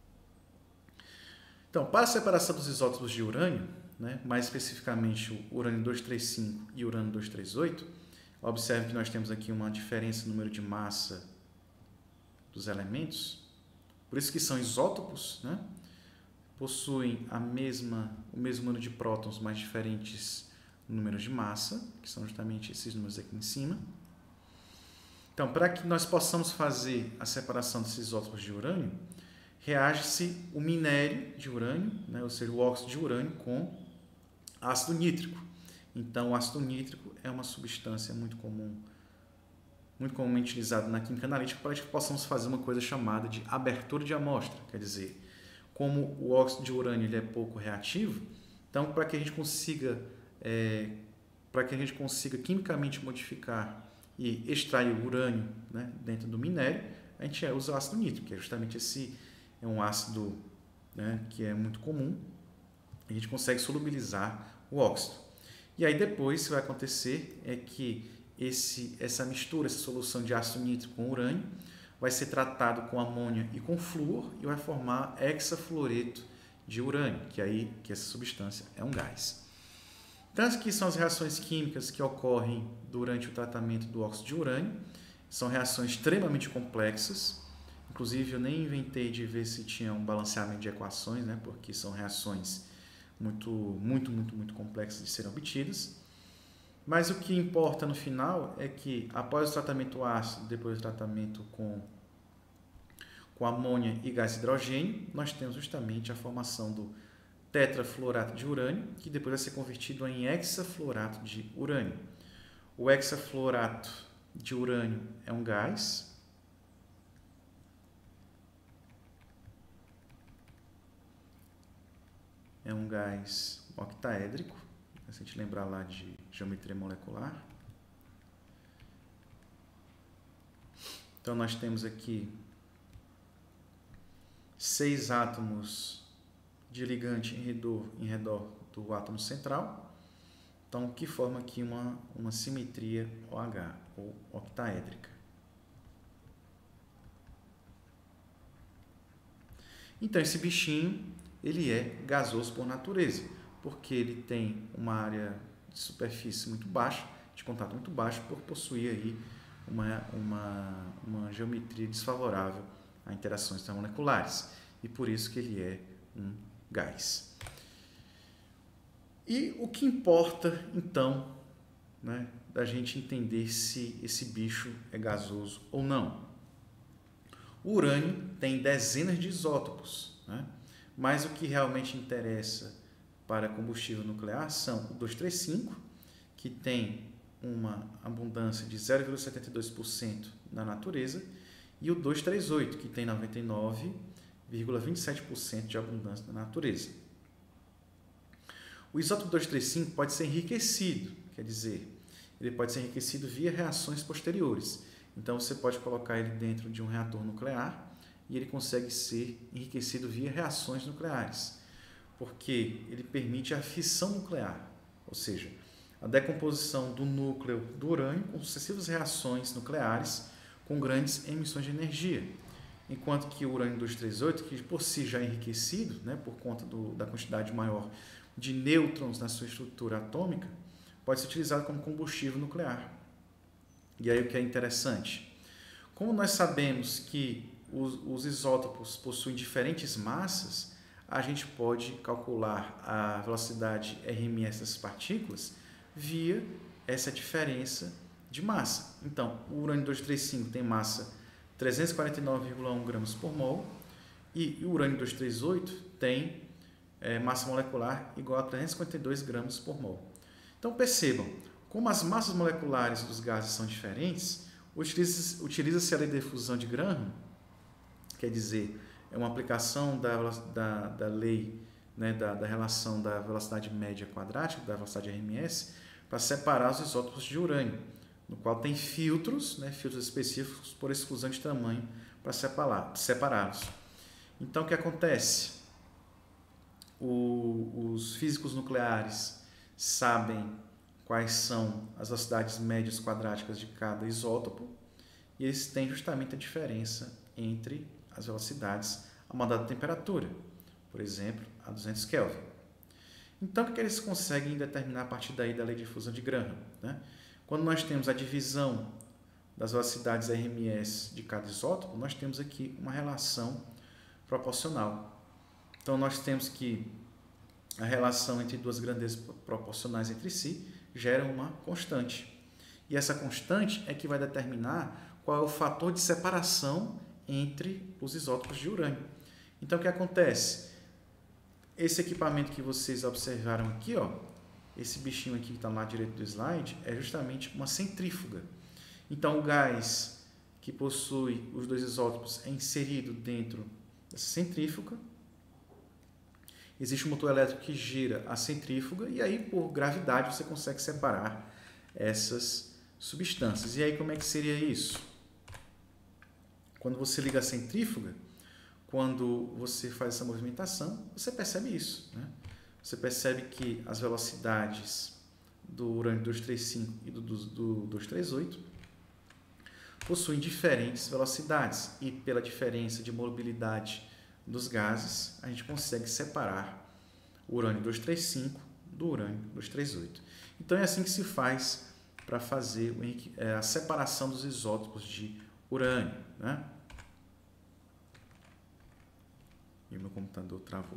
Speaker 1: Então, para a separação dos isótopos de urânio, né, mais especificamente o urânio duzentos e trinta e cinco e o urânio duzentos e trinta e oito, observe que nós temos aqui uma diferença no número de massa dos elementos, por isso que são isótopos, né? Possuem a mesma, o mesmo número de prótons, mas diferentes números de massa, que são justamente esses números aqui em cima. Então, para que nós possamos fazer a separação desses isótopos de urânio, reage-se o minério de urânio, né, ou seja, o óxido de urânio, com ácido nítrico. Então, o ácido nítrico é uma substância muito comum, muito comumente utilizada na química analítica para que possamos fazer uma coisa chamada de abertura de amostra, quer dizer, como o óxido de urânio ele é pouco reativo, então para que a gente consiga é, para que a gente consiga quimicamente modificar e extrair o urânio, né, dentro do minério, a gente usa o ácido nítrico, que é justamente esse é um ácido, né, que é muito comum. A gente consegue solubilizar o óxido. E aí depois o que vai acontecer é que esse essa mistura, essa solução de ácido nítrico com urânio vai ser tratado com amônia e com flúor e vai formar hexafluoreto de urânio, que aí que essa substância é um gás. Então, aqui são as reações químicas que ocorrem durante o tratamento do óxido de urânio. São reações extremamente complexas. Inclusive, eu nem inventei de ver se tinha um balanceamento de equações, né? Porque são reações muito, muito, muito, muito complexas de serem obtidas. Mas o que importa no final é que, após o tratamento ácido, depois do tratamento com, com amônia e gás hidrogênio, nós temos justamente a formação do tetrafluorato de urânio, que depois vai ser convertido em hexafluorato de urânio. O hexafluorato de urânio é um gás. É um gás octaédrico. Se a gente lembrar lá de geometria molecular. Então, nós temos aqui seis átomos de ligante em redor, em redor do átomo central. Então, que forma aqui uma, uma simetria OH, ou octaédrica. Então, esse bichinho, ele é gasoso por natureza, porque ele tem uma área de superfície muito baixa, de contato muito baixo, por possuir aí uma, uma, uma geometria desfavorável a interações termomoleculares, e por isso que ele é um gás. E o que importa, então, né, da gente entender se esse bicho é gasoso ou não. O urânio tem dezenas de isótopos, né, mas o que realmente interessa para combustível nuclear são o duzentos e trinta e cinco, que tem uma abundância de zero vírgula setenta e dois por cento na natureza, e o duzentos e trinta e oito, que tem noventa e nove vírgula vinte e sete por cento de abundância na natureza. O isótopo duzentos e trinta e cinco pode ser enriquecido, quer dizer, ele pode ser enriquecido via reações posteriores. Então, você pode colocar ele dentro de um reator nuclear e ele consegue ser enriquecido via reações nucleares, porque ele permite a fissão nuclear, ou seja, a decomposição do núcleo do urânio com sucessivas reações nucleares com grandes emissões de energia. Enquanto que o urânio duzentos e trinta e oito, que por si já é enriquecido, né, por conta do, da quantidade maior de nêutrons na sua estrutura atômica, pode ser utilizado como combustível nuclear. E aí o que é interessante? Como nós sabemos que os, os isótopos possuem diferentes massas, a gente pode calcular a velocidade R M S das partículas via essa diferença de massa. Então, o urânio duzentos e trinta e cinco tem massa trezentos e quarenta e nove vírgula um gramas por mol e o urânio duzentos e trinta e oito tem é, massa molecular igual a trezentos e cinquenta e dois gramas por mol. Então, percebam, como as massas moleculares dos gases são diferentes, utiliza-se utiliza-se a lei da difusão de Graham, quer dizer, é uma aplicação da, da, da lei, né, da, da relação da velocidade média quadrática, da velocidade R M S, para separar os isótopos de urânio, no qual tem filtros, né, filtros específicos por exclusão de tamanho para separá-los. Então, o que acontece? O, os físicos nucleares sabem quais são as velocidades médias quadráticas de cada isótopo e eles têm justamente a diferença entre as velocidades a uma dada temperatura, por exemplo, a duzentos Kelvin. Então, o que eles conseguem determinar a partir daí da lei de difusão de Graham, né? Quando nós temos a divisão das velocidades R M S de cada isótopo, nós temos aqui uma relação proporcional. Então, nós temos que a relação entre duas grandezas proporcionais entre si gera uma constante. E essa constante é que vai determinar qual é o fator de separação entre os isótopos de urânio. Então, o que acontece? Esse equipamento que vocês observaram aqui, ó, esse bichinho aqui que está lá à direita do slide, é justamente uma centrífuga. Então, o gás que possui os dois isótopos é inserido dentro dessa centrífuga. Existe um motor elétrico que gira a centrífuga e aí, por gravidade, você consegue separar essas substâncias. E aí, como é que seria isso? Quando você liga a centrífuga, quando você faz essa movimentação, você percebe isso, né? Você percebe que as velocidades do urânio duzentos e trinta e cinco e do, do, do duzentos e trinta e oito possuem diferentes velocidades e pela diferença de mobilidade dos gases, a gente consegue separar o urânio duzentos e trinta e cinco do urânio duzentos e trinta e oito. Então é assim que se faz para fazer a separação dos isótopos de urânio, né? E o meu computador travou.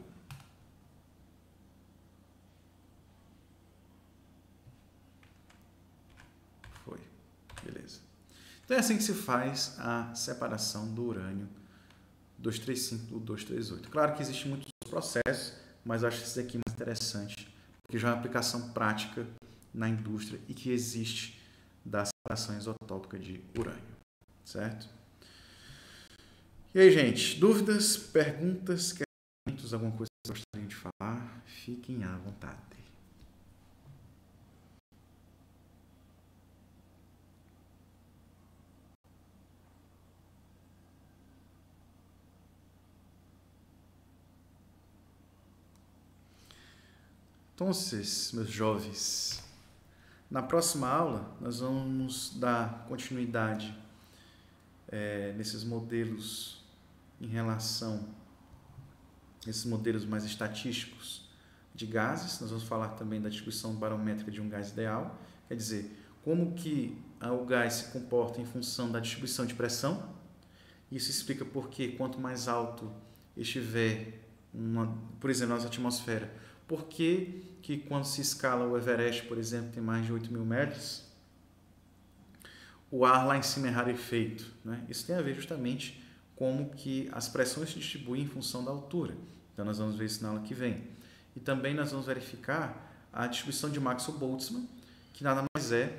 Speaker 1: Foi. Beleza. Então é assim que se faz a separação do urânio duzentos e trinta e cinco do duzentos e trinta e oito. Claro que existem muitos processos, mas eu acho esse daqui mais interessante, porque já é uma aplicação prática na indústria e que existe da separação isotópica de urânio, certo? E aí, gente, dúvidas, perguntas, questionamentos, alguma coisa que vocês gostariam de falar? Fiquem à vontade. Então, meus jovens, na próxima aula nós vamos dar continuidade é, nesses modelos em relação a esses modelos mais estatísticos de gases. Nós vamos falar também da distribuição barométrica de um gás ideal, quer dizer, como que o gás se comporta em função da distribuição de pressão. Isso explica porque quanto mais alto estiver, uma, por exemplo, a nossa atmosfera, Por que que quando se escala o Everest, por exemplo, tem mais de oito mil metros, o ar lá em cima é rarefeito, né? Isso tem a ver justamente como que as pressões se distribuem em função da altura. Então, nós vamos ver isso na aula que vem. E também nós vamos verificar a distribuição de Maxwell-Boltzmann, que nada mais é,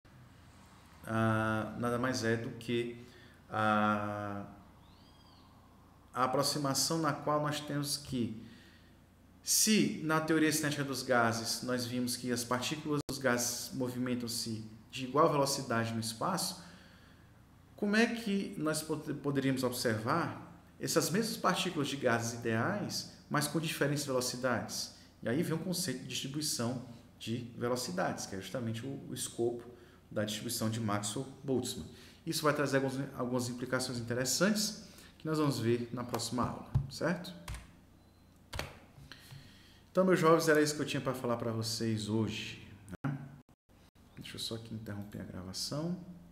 Speaker 1: ah, nada mais é do que a, a aproximação na qual nós temos que, se na teoria cinética dos gases nós vimos que as partículas dos gases movimentam-se de igual velocidade no espaço, como é que nós poderíamos observar essas mesmas partículas de gases ideais, mas com diferentes velocidades? E aí vem o conceito de distribuição de velocidades, que é justamente o, o escopo da distribuição de Maxwell-Boltzmann. Isso vai trazer alguns, algumas implicações interessantes que nós vamos ver na próxima aula, certo? Então, meus jovens, era isso que eu tinha para falar para vocês hoje, né? Deixa eu só aqui interromper a gravação.